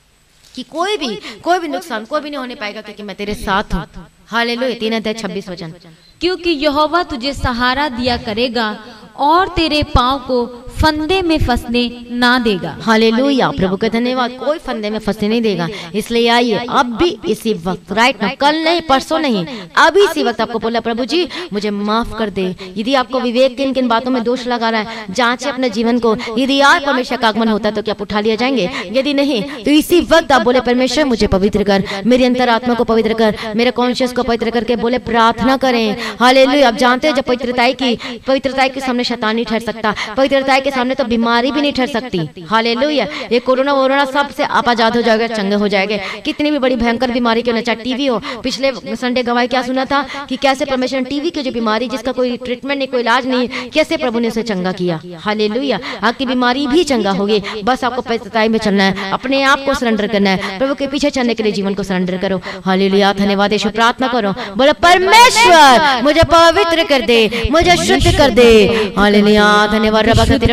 कि कोई भी कोई भी नुकसान कोई भी नहीं होने पाएगा, क्योंकि मैं तेरे साथ हूँ। हालेलुया। तीन अध्याय छब्बीस वचन, क्योंकि यहोवा तुझे सहारा दिया करेगा और तेरे पांव को फंदे में फंसने ना देगा। हालेलुया। प्रभु का धन्यवाद। कोई फंदे में फंसने नहीं देगा। इसलिए आइए अब भी इसी वक्त, राइट ना, कल नहीं, परसों नहीं, अभी इसी वक्त आपको बोला प्रभु जी मुझे माफ कर दे। यदि आपको विवेक किन किन बातों में दोष लगा रहा है, जांचे अपने जीवन को। यदि आज परमेश्वर का आगमन होता है तो क्या आप उठा लिया जाएंगे? यदि नहीं तो इसी वक्त आप बोले परमेश्वर मुझे पवित्र कर, मेरी अंतरात्मा को पवित्र कर, मेरे कॉन्शियस को पवित्र करके बोले प्रार्थना करें। हालेलुया। आप जानते हैं जब पवित्रता की पवित्रता के सामने शैतान नहीं ठहर सकता, पवित्रता के सामने तो बीमारी भी नहीं ठहर सकती। हालेलुया। ये कोरोना वोरोना सब से आप आजाद हो जाएगा, चंगे हो जाएंगे। कितनी भी बड़ी भयंकर बीमारी क्यों ना, चाहे टीवी हो। पिछले संडे गवाही क्या सुना था कि कैसे परमेश्वर टीवी की जो बीमारी, जिसका कोई ट्रीटमेंट नहीं, कोई इलाज नहीं, कैसे प्रभु ने उसे चंगा किया। हालेलुया। आपकी बीमारी भी चंगा होगी, बस आपको पवित्रता में चलना है, अपने आप को सरेंडर करना है, प्रभु के पीछे चलने के लिए जीवन को सरेंडर करो। हालेलुया। धन्यवाद यीशु। प्रार्थना करो, बोलो परमेश्वर मुझे पवित्र कर दे, मुझे शुद्ध कर दे। हालेलुया। धन्यवाद।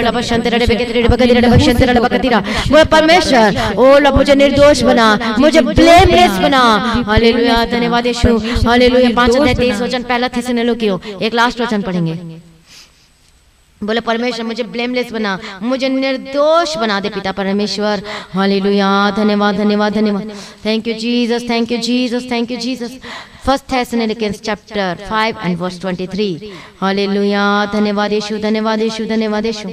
परमेश्वर ओ लो मुझे निर्दोष बना, मुझे ब्लेमलेस बना। हालेलुया। धन्यवाद यीशु। हालेलुया। पांच अध्याय तेईस वचन, पहला थिस्सलुनीकियों, एक लास्ट वचन पढ़ेंगे। बोले परमेश्वर मुझे ब्लेमलेस बना, मुझे निर्दोष बना दे पिता परमेश्वर। हालेलुया। धन्यवाद धन्यवाद धन्यवाद। Thank you Jesus, thank you Jesus, thank you Jesus. First Thessalonians chapter five and verse twenty three. हालेलुया। धन्यवाद यीशु, धन्यवाद यीशु, धन्यवाद यीशु।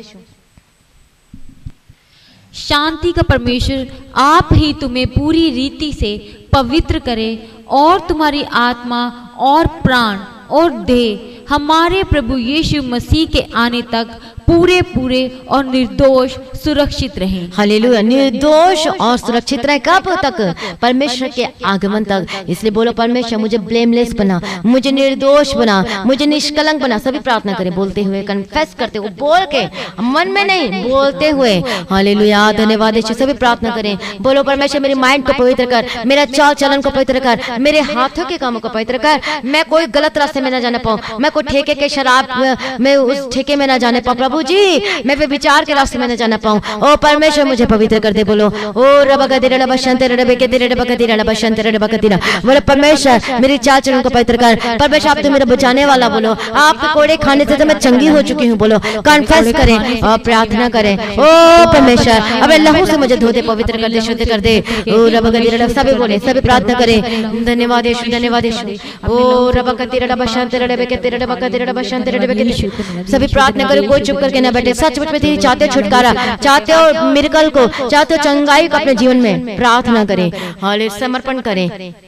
शांति का परमेश्वर आप ही तुम्हें पूरी रीति से पवित्र करे, और तुम्हारी आत्मा और प्राण और दे हमारे प्रभु यीशु मसीह के आने तक पूरे पूरे और निर्दोष सुरक्षित रहें। हालेलुया। निर्दोष और सुरक्षित रहे कब तक? परमेश्वर के आगमन तक। इसलिए बोलो परमेश्वर मुझे ब्लेमलेस बना, मुझे निर्दोष बना, मुझे निष्कलंक बना। सभी प्रार्थना करें बोलते हुए, कन्फेस करते हुए, बोल के, मन में नहीं, बोलते हुए। हालेलुया। धन्यवाद यीशु। सभी प्रार्थना करें, बोलो परमेश्वर मेरे माइंड को पवित्र कर, मेरा चाल चलन को पवित्र कर, मेरे हाथों के कामों को पवित्र कर। मैं कोई गलत रास्ते में न जाने पाऊं, मैं कोई ठेके के शराब में उस ठेके में न जाने पाऊं। प्रभु जी मैं भी विचार के रास्ते में न जाना पाऊं। ओ परमेश्वर मुझे पवित्र कर दे। बोलो ओ रबगदिरा रबशंते रबगदिरा रबगदिरा रबशंते रबगदिरा। बोलो परमेश्वर मेरी चाल चलन को पवित्र कर। परमेश्वर आप तो मेरा बचाने वाला। बोलो आपके कोड़े खाने से तो मैं चंगी हो चुकी हूँ। बोलो कन्फेस करें और प्रार्थना करें। ओ परमेश्वर अपने लहू से मुझे धो दे, पवित्र कर दे, शुद्ध कर दे। ओ रबगदिरा। सभी बोले, सभी प्रार्थना करें। धन्यवाद यीशु, धन्यवाद यीशु। ओ रबगदिरा रबशंते रबगदिरा रबगदिरा रबशंते रबगदिरा। सभी प्रार्थना करें, कोई चुप करके ना बैठे। सचमुच में तेरी चाहते हो छुटकारा, चाहते हो मिरेकल को, चाहते हो चंगाई को अपने जीवन में, प्रार्थना करें, हाले समर्पण करें।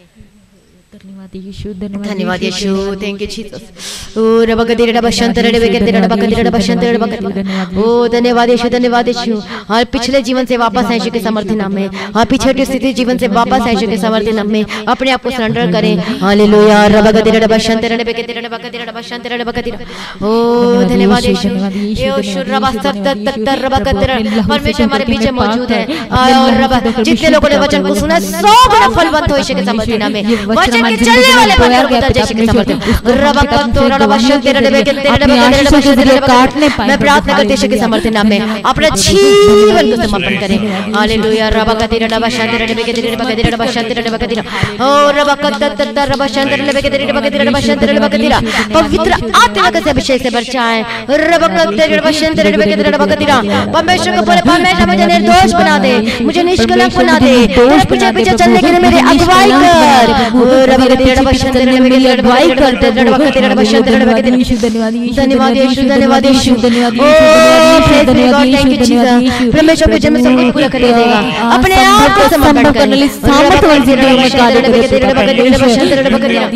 धन्यवाद यीशु। Thank you Jesus. ओ रबगदिरा रबशंते रबगदिरा रबगदिरा रबशंते रबगदिरा। ओ धन्यवाद यीशु, धन्यवाद यीशु। और पिछले जीवन से वापस आए यीशु के समर्थन नाम में, और पिछले की स्थिति जीवन से वापस आए यीशु के समर्थन नाम में अपने आप को सरेंडर करें। हालेलुया। रबगदिरा रबशंते रबगदिरा रबगदिरा रबशंते रबगदिरा। ओ धन्यवाद यीशु। यीशु रबसत तत रबगदिरा। परमेश्वर हमारे पीछे मौजूद है। और रब जितने लोगों ने वचन को सुना सौ गुना फलवंत हो यीशु के समर्थन नाम में। वचन के चलने वाले पत्थर को जैसे के समर्थन रबकतो रबशंते रबगदिरा रबगदिरा रबगदिरा। मैं प्रार्थना करते यीशु के समर्थन नाम में अपना जीवन को समर्पण करें। हालेलुया। रबगदिरा रबशंते रबगदिरा रबगदिरा रबशंते रबगदिरा। ओ रबकतो तत रबशंते रबगदिरा रबगदिरा रबशंते रबगदिरा। पवित्र आत्मा के अभिषेक से बरसाएं। रबकतो रबशंते रबगदिरा रबगदिरा। परमेश्वर को बोले परमेश्वर मुझे निर्दोष बना दे, मुझे निष्कलंक बना दे, तेरे पीछे पीछे चलने के लिए मेरी अगुवाई कर। रबगदिरा रबशंते रबगदिरा अगुवाई कर। रबगदिरा रबशंते रबगदिरा। धन्यवाद यीशु, धन्यवाद यीशु। Oh praise God, thank you Jesus. परमेश्वर मुझे में सब कुछ पूरा कर देगा। अपने आप को समर्पण करने सामर्थ्यवान जिंदगी में कार्य करेगा। रबगदिरा रबशंते रबगदिरा।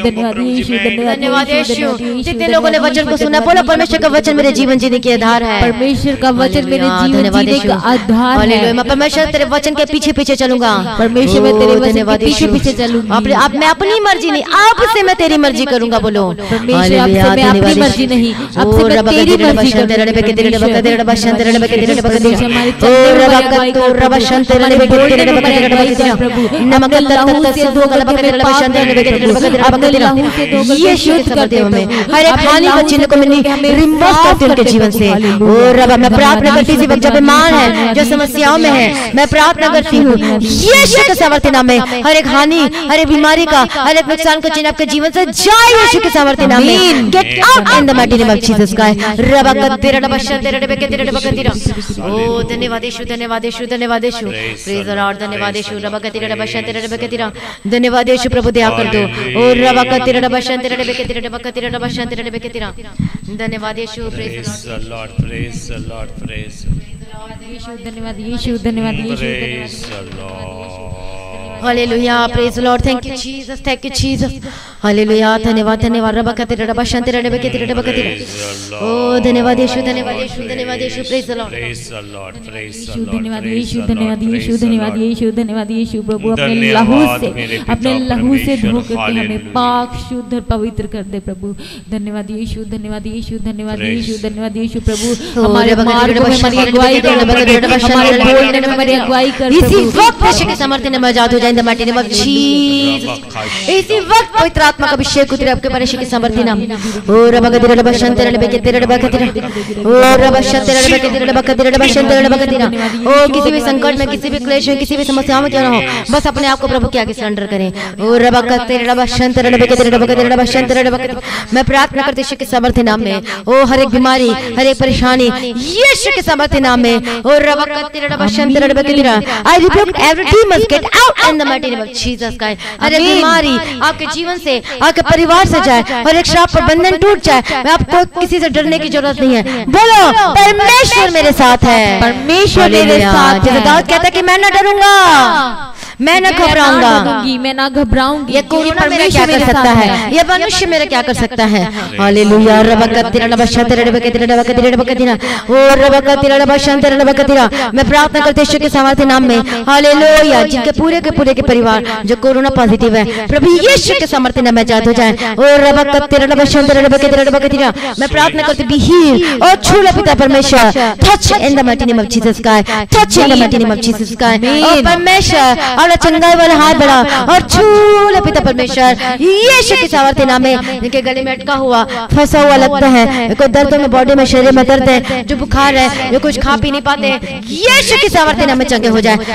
धन्यवाद यीशु। जितने लोगों ने वचन को सुना बोलो परमेश्वर का वचन मेरे जीवन जीने की आधार है। परमेश्वर का वचन मेरे जीवन जीने का आधार है। हालेलुया। मैं परमेश्वर तेरे वचन के पीछे पीछे चलूंगा। परमेश्वर मैं तेरे वचन के पीछे पीछे चलूंगा। अपने आप मैं अपनी मर्जी नहीं, आपसे मैं तेरी मर्जी करूंगा। बोलो परमेश्वर आपसे मैं अपनी मर्जी नहीं, आपसे मैं तेरी मर्जी करूंगा। रबगदिरा रबगदिरा रबशंते रबगदिरा रबगदिरा। हमारे ओ रबकतो रबशंते रबगदिरा रबगदिरा रबगदिरा। नमक तत से धो कर रबगदिरा रबशंते रबगदिरा रबगदिरा। यीशु के समर्थन में हर एक हानि का चिन्ह को मैंने रिमूव करती हूं उनके जीवन से। ओ रब मैं प्रार्थना करती हूं जब बीमार है, जो समस्याओं में है, मैं प्रार्थना करती हूँ यीशु के समर्थन नाम में हर एक हानि, हर एक बीमारी का, हर एक नुकसान का चिन्ह आपके जीवन से जाए यीशु के समर्थन नाम में। Get out in the mighty name of Jesus Christ. रबकतिरा रबशंतिरा रबकतिरा रबकतिरा। ओ धन्यवाद यीशु, धन्यवाद यीशु, धन्यवाद यीशु। Praise the Lord. धन्यवाद यीशु। रबकतिरा रबशंतिरा रबकतिरा। धन्यवाद यीशु। प्रभु दया कर दो। ओ रबकतिरा रबशंतिरा रबकतिरा रबकतिरा रबशंतिरा रबकतिरा। धन्यवाद यीशु। Praise the Lord, praise the Lord, praise यीशु। धन्यवाद यीशु, धन्यवाद यीशु। हालेलुया। Praise the Lord. Thank you Jesus, thank you Jesus. हालेलुया। धन्यवाद, धन्यवाद। रबकतिरा रबशंतिरा रबकतिरा रबकतिरा। ओ धन्यवाद यीशु, धन्यवाद यीशु, धन्यवाद यीशु। Praise the Lord, praise the Lord, praise the Lord. धन्यवाद यीशु, धन्यवाद यीशु, धन्यवाद यीशु, धन्यवाद यीशु। प्रभु अपने लहू से, अपने लहू से धो करके हमें पाक, शुद्ध और पवित्र कर दे प्रभु। धन्यवाद यीशु, धन्यवाद यीशु, धन्यवाद यीशु, धन्यवाद यीशु। प्रभु हमारे मार्ग में हमारी अगुवाई कर, हमारे बोलने में हमारी अगुवाई कर। इसी वक्त यीशु के समर्थन में आजाद हो जाए in the mighty name of Jesus. इसी वक्त पवित्र आत्मा का अभिषेक उतरे आपके पर यीशु के समर्थन नाम। ओ रबकतिरा रबशंतिरा रबकतिरा रबकतिरा। ओ रबशंतिरा रबकतिरा रबकतिरा रबशंतिरा रबकतिरा। ओ किसी भी संकट में, किसी भी क्लेश में, किसी भी समस्या में क्यों ना हो, बस अपने आप को प्रभु के आगे सरेंडर करें। ओ रबकतिरा रबशंतिरा रबकतिरा रबकतिरा रबशंतिरा रबकतिरा। मैं प्रार्थना करती यीशु के समर्थन नाम में। ओ हर एक बीमारी, हर एक परेशानी यीशु के समर्थन नाम में। ओ रबकतिरा रबशंतिरा रबकतिरा। I rebuke every demon, get out in the mighty name of Jesus Christ. हर एक बीमारी आपके जीवन से, आपके परिवार से जाए, हर एक श्राप पर बंधन टूट जाए। मैं आपको किसी से डरने की जरूरत नहीं है। बोलो परमेश्वर मेरे साथ है, परमेश्वर मेरे साथ है। दाऊद कहता है कि मैं न डरूंगा, मैं न घबराऊंगा, मैं ना घबराऊंगी। ये कोरोना मेरा क्या कर सकता है, ये मनुष्य मेरा क्या कर सकता है। हालेलुया। मैं प्रार्थना करते यीशु के सामर्थ्य नाम में, हालेलुया, जिनके पूरे के पूरे के परिवार जो कोरोना पॉजिटिव है, प्रभु यीशु के सामर्थ्य नाम में जात हो जाए। मैं प्रार्थना करती बी हील और छू लो पिता परमेश्वर, touch in the mighty name of Jesus Christ, touch in the mighty name of Jesus Christ. और परमेश्वर और चंगाई वाला हाथ बढ़ा और छू लो पिता परमेश्वर यीशु के सामर्थ्य नाम में। इनके गले में अटका हुआ फंसा हुआ लगता है, कोई दर्द में बॉडी में शरीर में दर्द है, जो बुखार है, जो कुछ खा पी नहीं पाते, यीशु के सामर्थ्य नाम में चंगे हो जाए।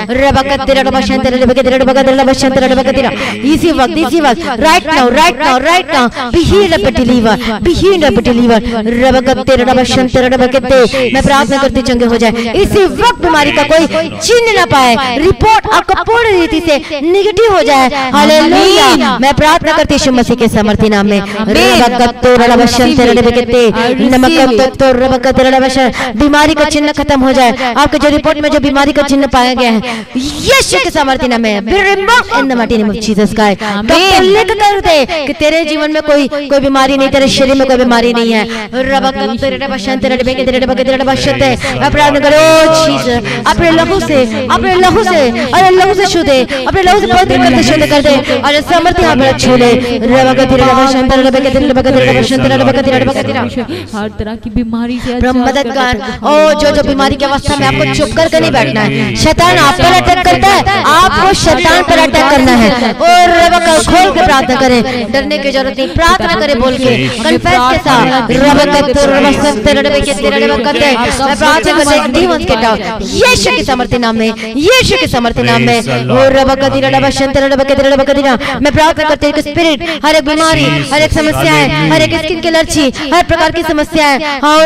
इसी वक्त इसी वक्त right now right now right now be healed and deliver, be healed and deliver. मैं प्रार्थना करती चंगे हो जाए, इसी वक्त बीमारी का कोई चिन्ह ना पाए, रिपोर्ट आपका पूर्ण रीति से निगेटिव हो जाए। हालेलुया। मैं प्रार्थना करती यीशु मसीह के सामर्थ्य नाम में। बीमारी का चिन्ह खत्म हो जाए, आपके जो रिपोर्ट में जो बीमारी का चिन्ह पाया गया है, यीशु के सामर्थ्य नाम में be removed in the mighty name of Jesus Christ. Doctor लिख कर दे कि तेरे जीवन में कोई कोई बीमारी नहीं, तेरे शरीर में कोई बीमारी नहीं है। प्रार्थना करो जीसस, अपने लहू से अपने लहू से अरे लहू से छू दे, अपने लहू से पवित्र करके शुद्ध कर दे और सामर्थ्य यहाँ पर छू ले। हर तरह की बीमारी से मददगार ओ जो जो बीमारी की अवस्था में आपको चुप करके नहीं बैठना है, शैतान आप पर अटैक करता है, आपको शैतान पर अटैक करना है। और खोल के प्रार्थना करें, डरने की जरूरत नहीं, प्रार्थना करें बोल के कन्फेस के साथ। यीशु के सामर्थ्य नाम में, यीशु के सामर्थ्य नाम में। मैं प्रार्थना करती हूँ कि स्पिरिट हर एक बीमारी, हर एक समस्या है, हर एक स्किन की एलर्जी, हर प्रकार की समस्या है, और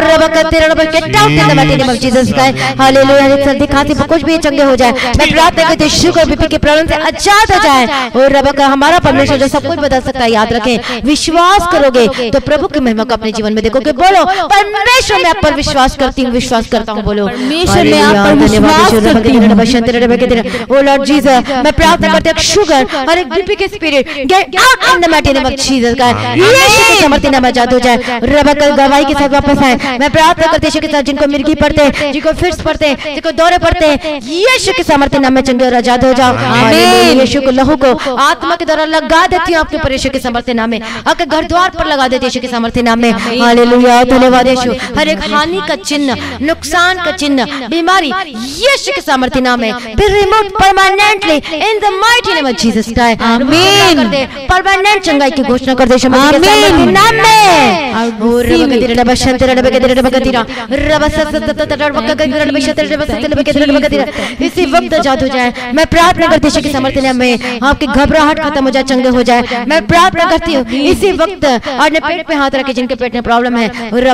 सर्दी खांसी कुछ भी चंगे हो जाए। मैं प्रार्थना करती हूँ शुगर बीपी के प्रॉब्लम से आजाद हो जाए। और रब का हमारा परमेश्वर जो सब कुछ बदल सकता है, याद रखें, विश्वास करोगे तो प्रभु की महिमा को अपने जीवन में देखोगे। बोलो परमेश्वर मैं आप पर विश्वास करती हूँ, विश्वास करता हूँ। बोलो परमेश्वर मैं आप पर विश्वास करती हूँ। ओ लॉर्ड जीसस, मैं प्रार्थना करती हूँ शुगर और एक बीपी के spirit get out in the mighty name of Jesus का, यीशु के सामर्थ्य नाम में आजाद हो जाए। रब का गवाही के साथ वापस आए। मैं प्रार्थना करती हूँ के साथ जिनको मिर्गी पड़ते हैं, जिनको फिट्स पड़ते हैं, जिनको दौरे पड़ते हैं, यीशु के सामर्थ्य नाम में चंगे और आजाद हो जाओ। आमीन। यीशु को लहू को आत्मा के द्वारा लगा देती हूँ आपके ऊपर, यीशु के सामर्थ्य नाम में, आपके घर द्वार पर लगा देती हूँ यीशु के सामर्थ्य नाम में। हालेलुया। धन्यवाद यीशु। हर एक हानि का चिन्ह, नुकसान का चिन्ह, बीमारी यीशु के सामर्थ्य नाम में be removed permanently in the mighty name of Jesus Christ. आमीन। परमानेंट चंगाई की घोषणा कर दे यीशु के सामर्थ्य नाम में। इसी वक्त आजाद हो जाए। मैं प्रार्थना करती हूँ कि सामर्थ्य नाम में आपकी घबराहट खत्म हो जाए, चंगे हो जाए। मैं प्रार्थना करती हूँ इसी वक्त अपने पेट पे हाथ रखे जिनके पेट में प्रॉब्लम है।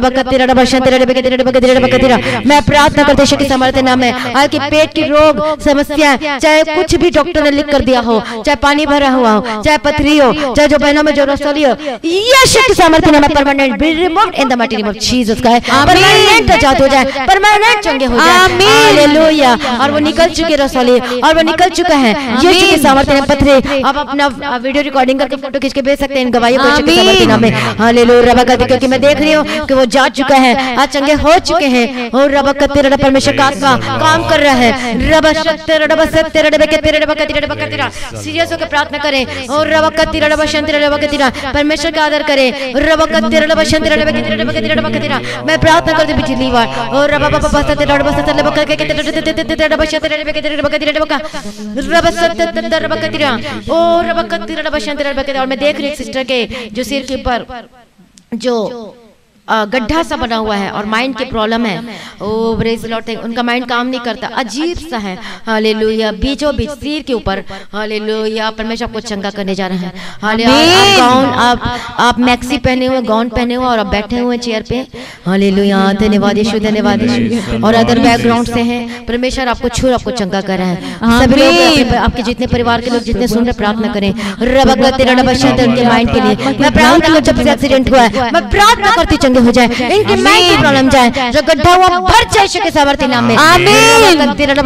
मैं प्रार्थना करती हूँ कि सामर्थ्य नाम में आपके पेट की रोग समस्या, चाहे कुछ भी डॉक्टर ने लिख कर दिया हो, चाहे पानी भरा हुआ हो, चाहे पथरी हो, चाहे जो बहनों में जो रसोली हो, यीशु के सामर्थ्य नाम में permanent be removed in the mighty name of Jesus का, परमानेंट आजाद हो जाए, परमानेंट चंगे हो जाए। हालेलुया। और वो निकल चुके रसोली, और वो निकल चुका है यीशु के सामर्थ्य नाम। पथरी आप अपना वीडियो रिकॉर्डिंग करके फोटो खींच के भेज सकते हैं इन गवाहियों को यीशु के सामर्थ्य नाम में। हालेलुया। रब का क्योंकि मैं देख रही हूँ कि वो जा चुका है, आज चंगे हो चुके हैं। और रब का तेरा परमेश्वर का आत्मा काम कर रहा है। रब सत्य रब सत्य रब के तेरे रब का तेरे रब का तेरा सीरियस होकर प्रार्थना करें। और रब का तेरा रब शांति रब का तेरा परमेश्वर का आदर करें। रब का तेरा रब शांति रब के तेरे रब के तेरे रब का तेरा मैं प्रार्थना करती बिजली वार। और रब बाबा सत्य रब सत्य रब के तेरे रब शांति रब के तेरे रब का तेरे रब का रब सत्य रब का तेरा ओ रब का तेरा रब शांति रब के। और मैं देख रही हूँ सिस्टर के जो सिर के ऊपर जो गड्ढा सा बना हुआ है और माइंड की प्रॉब्लम है। ओ प्रेज़ द लॉर्ड, उनका माइंड काम नहीं करता, अजीब सा है। हालेलुया। बीचों बीच सिर के ऊपर हालेलुया परमेश्वर आपको चंगा करने जा रहा है। हालेलुया। गाउन आप आप मैक्सी पहने हुए, गाउन पहने हुए और आप बैठे हुए चेयर पे। हालेलुया। धन्यवाद यीशु, धन्यवाद यीशु। और अदर बैकग्राउंड से हैं, परमेश्वर आपको छू आपको चंगा कर रहा है। सभी लोग आपके जितने परिवार के लोग जितने सुन रहे प्रार्थना करें रब का तेरा रब शांति उनके माइंड के लिए। मैं प्रार्थना करती हूं जब से एक्सीडेंट हुआ है मैं प्रार्थना करती चंगे हो जाए, इनकी माइंड की प्रॉब्लम जाए, जो गड्ढा हुआ भर जाए यीशु के सामर्थ्य नाम में। आमीन।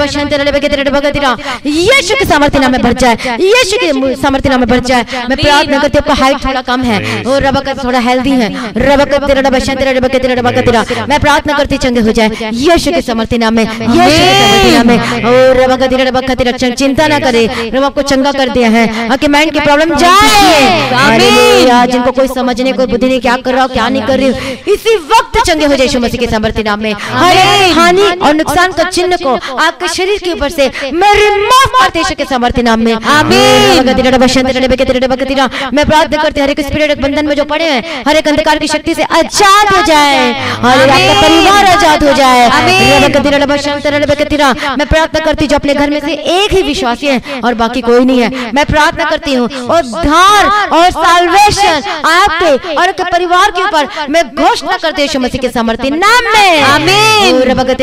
यीशु के सामर्थ्य नाम में भर जाए, यीशु के सामर्थ्य नाम में भर जाए। मैं प्रार्थना करती हूँ, आपका हाइट थोड़ा कम है और रबा का थोड़ा हेल्दी है, रबा का तेरा रबा तेरा रबा का तेरा रबा का तेरा, मैं प्रार्थना करती चंगे हो जाए यीशु के सामर्थ्य नाम में, यीशु के सामर्थ्य नाम में। और रबा का तेरा रबा का तेरा, चिंता ना करे, रबा को चंगा कर दिया है, आपके माइंड की प्रॉब्लम जाए। हालेलुया। जिनको कोई समझने को बुद्धि नहीं, क्या कर रहा हो क्या नहीं कर रही हो, इसी वक्त चंगे हो जाए यीशु मसीह के सामर्थ्य नाम में। हर हानि और नुकसान का चिन्ह को आपके शरीर के ऊपर से मैं रिमूव करते यीशु के सामर्थ्य नाम में। आमीन। मैं प्रार्थना करती हूं, हर एक स्पिरिट बंधन में जो पड़े हैं, हर एक अंधकार की शक्ति से आजाद हो जाए, आपका परिवार आजाद हो जाए। मैं प्रार्थना करती हूँ, जो अपने घर में से एक ही विश्वासी है और बाकी कोई नहीं है, मैं प्रार्थना करती हूँ और उद्धार और साल्वेशन आपके और आपके परिवार के ऊपर मैं घोषणा करती हूँ यीशु मसीह के सामर्थ्य नाम में। आमीन।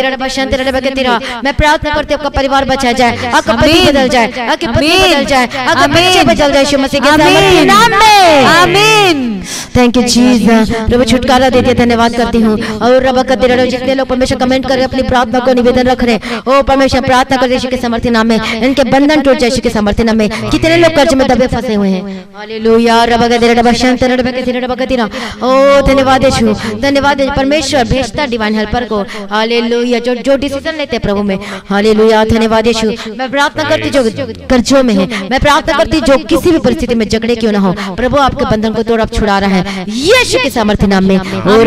मैं प्रार्थना करती हूँ, आपका परिवार बचा जाए, आपका पति बदल जाए, आपके पति बदल जाए, आपके बच्चे बदल जाए यीशु मसीह के सामर्थ्य नाम में। आमीन। Thank you Jesus. प्रभु छुटकारा देते धन्यवाद करती हूँ। और रब का तेरा जितने लोग परमेश्वर कमेंट कर रहे अपनी प्रार्थना को निवेदन रख रहे, ओ परमेश्वर प्रार्थना कर यीशु के सामर्थ्य नाम में, इनके बंधन टूट जाए यीशु के सामर्थ्य नाम में। कितने लोग कर्ज में दबे फंसे हुए हैं, हालेलुया। रब का तेरा रब शांत रब का तेरा रब का तेरा, ओ धन्यवाद यीशु, धन्यवाद परमेश्वर भेजता डिवाइन हेल्पर को, हालेलुया, जो जो डिसीजन लेते हैं प्रभु में, हालेलुया। धन्यवाद यीशु। मैं प्रार्थना करती जो कर्जों में है, मैं प्रार्थना करती जो किसी भी परिस्थिति में झगड़े क्यों ना हो, प्रभु आपके बंधन को तोड़ अब छुड़ा रहा है यीशु के सामर्थ्य नाम में। और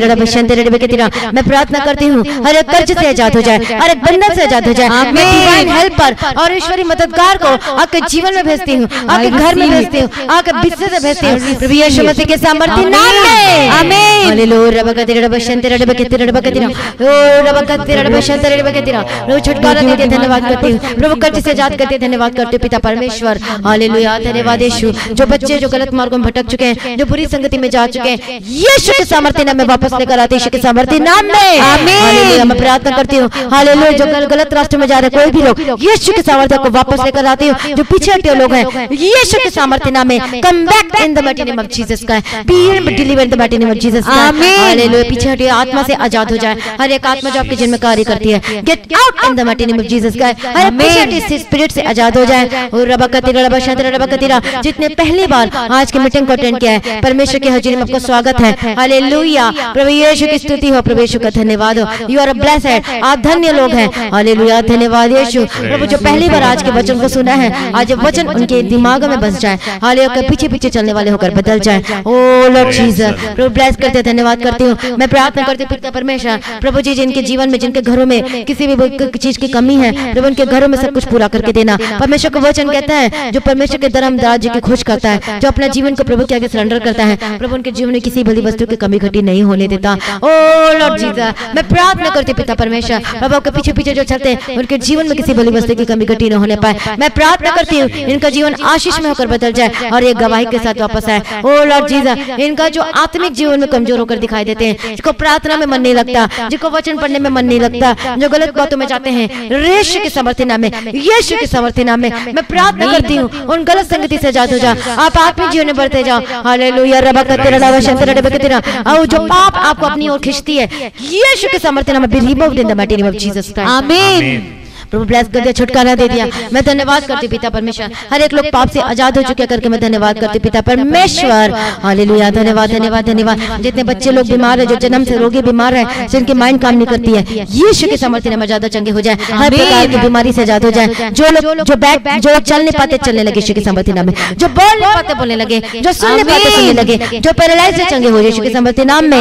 मैं प्रार्थना करती हूँ, हर एक कर्ज से आजाद हो जाए, हर एक बंधन से आजाद हो जाए। मैं डिवाइन हेल्पर और ईश्वरी मददगार को आपके जीवन में भेजती हूँ, आपके घर में भेजती हूँ, आपके बिस्तर से भेजती हूँ प्रभु यीशु मसीह के सामर्थ्य नाम में। आमीन। हालेलुया। रब का तेरा रब शांत रब के तेरा रब के तेरा, ओ रब का तेरा रब शांत रब के तेरा, प्रभु छुटकारा देते धन्यवाद करती हूँ, प्रभु कर्ज से आजाद करते धन्यवाद करते हूँ पिता परमेश्वर। हालेलुया। धन्यवाद यीशु। जो बच्चे जो गलत मार्गों में भटक चुके हैं, जो बुरी संगति में जा चुके हैं, यीशु के सामर्थ्य नाम में वापस लेकर आते यीशु के सामर्थ्य नाम में। आमीन। हालेलुया। मैं प्रार्थना करती हूँ, हालेलुया, जो गलत रास्ते में जा रहे कोई भी लोग, यीशु के सामर्थ्य को वापस लेकर आती हूँ। जो पीछे हटे लोग हैं, यीशु के सामर्थ्य नाम में, come back in the mighty name of Jesus Christ, be deliver in the mighty name of Jesus Christ. आमीन। हालेलुया। पीछे हटे आत्मा से आजाद हो जाए, हर एक आत्मा जो आपके जीवन में कार्य करती है, get out in the mighty name of Jesus Christ, हर पीछे हटे स्पिरिट से आजाद हो जाए। और रब का तेरा रब शांत रब का तेरा, जितने पहली बार आज की मीटिंग को अटेंड किया है, परमेश्वर की हजूरी में आपको स्वागत है। हालेलुया। प्रभु यीशु की स्तुति हो, प्रभु यीशु का धन्यवाद हो। यू आर ब्लेस्ड, आप धन्य लोग हैं। हालेलुया। धन्यवाद यीशु। प्रभु जो पहली बार आज के वचन को सुना है, आज वचन उनके दिमाग में बस जाए, हालेलुया, पीछे पीछे चलने वाले होकर बदल जाए। ओ लॉर्ड जीसस, प्रभु ब्लेस करते धन्यवाद करती हूँ। मैं प्रार्थना करती हूँ पिता परमेश्वर, प्रभु जी जिनके जीवन में, जिनके घरों में किसी भी चीज की कमी है, प्रभु उनके घरों में सब कुछ पूरा करके देना। परमेश्वर का वचन कहता है, जो परमेश्वर के धर्म राज्य की खोज करता है, जो अपना जीवन को प्रभु के आगे सरेंडर करता है, प्रभु उनके जीवन में किसी भली वस्तु की कमी घटी नहीं होने देता। ओ लॉर्ड जीसस, मैं प्रार्थना करती पिता परमेश्वर, प्रभु के पीछे पीछे जो चलते हैं, उनके जीवन में किसी भली वस्तु की कमी घटी न होने पाए। मैं प्रार्थना करती हूँ, इनका जीवन आशीष में होकर बदल जाए और ये गवाही के साथ वापस आए। ओ लॉर्ड जीसस, इनका जो आत्मिक जीवन में कमजोर होकर दिखाई देते हैं, जिसको प्रार्थना में मन नहीं लगता, जिसको वचन पढ़ने में मन नहीं लगता, जो गलत बातों में जाते हैं, यीशु के सामर्थ्य नाम में, यीशु के सामर्थ्य नाम में मैं प्रार्थना करती हूँ, उन गलत संगति से आजाद हो जाओ, आप आत्मिक जीवन में बढ़ते जाओ। हालेलुया। रब का तेरा रब शांत रब के तेरा, और जो पाप आपको अपनी ओर खींचती है, यीशु के सामर्थ्य नाम में be removed in the mighty name of Jesus Christ. आमीन। प्रभु ब्लेस कर दिया, छुटकारा दे दिया। मैं धन्यवाद करती पिता परमेश्वर, हर एक लोग पाप से आजाद हो चुके करके मैं धन्यवाद करती पिता परमेश्वर। हालेलुया। धन्यवाद धन्यवाद धन्यवाद। जितने बच्चे लोग बीमार है, जो जन्म से रोगी बीमार है, जिनकी माइंड काम नहीं करती है, यीशु के सामर्थ्य नाम में ज्यादा चंगे हो जाए, हर प्रकार की बीमारी से आजाद हो जाए। जो लोग जो बैठ जो चल नहीं पाते चलने लगे यीशु के सामर्थ्य नाम में, जो बोल नहीं पाते बोलने लगे, जो सुन नहीं पाते सुनने लगे, जो पैरालाइज से चंगे हो यीशु के सामर्थ्य नाम में।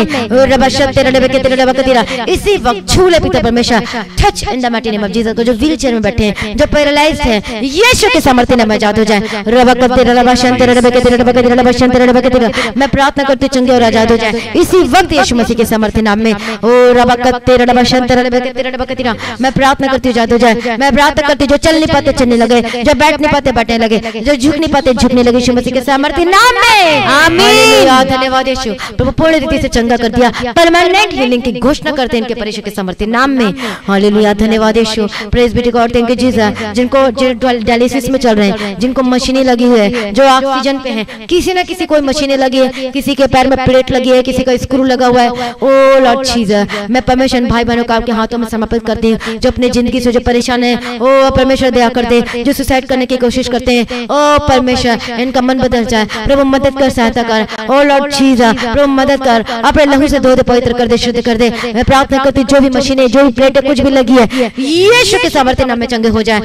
इसी वक्त छू ले पिता परमेश्वर, touch in the mighty name of Jesus को, जो व्हील चेयर में बैठे हैं, जो पैरालाइज्ड है, यीशु के सामर्थ्य नाम में आजाद हो जाए। रब का तेरा रब शांत रब के तेरा रब के तेरा रब शांत रब के तेरा, मैं प्रार्थना करती चंगे और आजाद हो जाए इसी वक्त यीशु मसीह के सामर्थ्य नाम में। ओ रब का तेरा रब शांत रब के तेरा रब के तेरा, मैं प्रार्थना करती आजाद हो जाए। मैं प्रार्थना करती जो चल नहीं पाते चलने लगे, जो बैठ नहीं पाते बैठने लगे, जो झुक नहीं पाते झुकने लगे यीशु मसीह के सामर्थ्य नाम में। आमीन। धन्यवाद यीशु। प्रभु पूर्ण रीति से चंगा कर दिया, परमानेंट हीलिंग की घोषणा करते हैं इनके परिशुद्ध के सामर्थ्य नाम में। हालेलुया। धन्यवाद यीशु। Praise praise be to God, thank you Jesus. जिनको डायलिसिस में चल रहे हैं, जिनको मशीनें लगी हुई है, जो ऑक्सीजन पे हैं, किसी ना किसी कोई मशीनें लगी है, किसी के पैर में प्लेट लगी है, किसी का स्क्रू लगा हुआ है। ओ लॉर्ड जीसस, मैं परमेश्वर भाई बहनों को आपके हाथों में समर्पित करती हूँ, जो अपनी जिंदगी से जो परेशान है, ओ परमेश्वर दया कर दे, जो सुसाइड करने की कोशिश करते हैं, ओ परमेश्वर इनका मन बदल जाए प्रभु, मदद कर, सहायता कर। ओ लॉर्ड जीसस प्रभु मदद कर, अपने लहू से धो दे, पवित्र कर दे, शुद्ध कर दे। मैं प्रार्थना करती हूँ जो भी मशीनें, जो भी प्लेटें कुछ भी लगी है, यीशु के सामर्थ्य नाम में चंगे हो जाए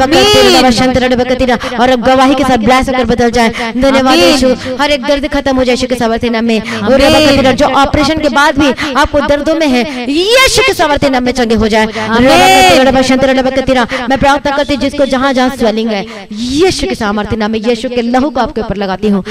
और अब गवाही के साथ ब्लेस होकर बदल जाए। धन्यवाद यीशु, हर एक दर्द खत्म हो जाए यीशु के सामर्थ्य नाम में। और जो ऑपरेशन के बाद भी आपको दर्दों में है, यीशु के सामर्थ्य नाम में चंगे हो जाए। मैं प्रार्थना करती हूँ जिसको जहाँ जहाँ स्वेलिंग है, यीशु के सामर्थ्य नाम में, यीशु के लहू को आपके ऊपर लगाती हूँ,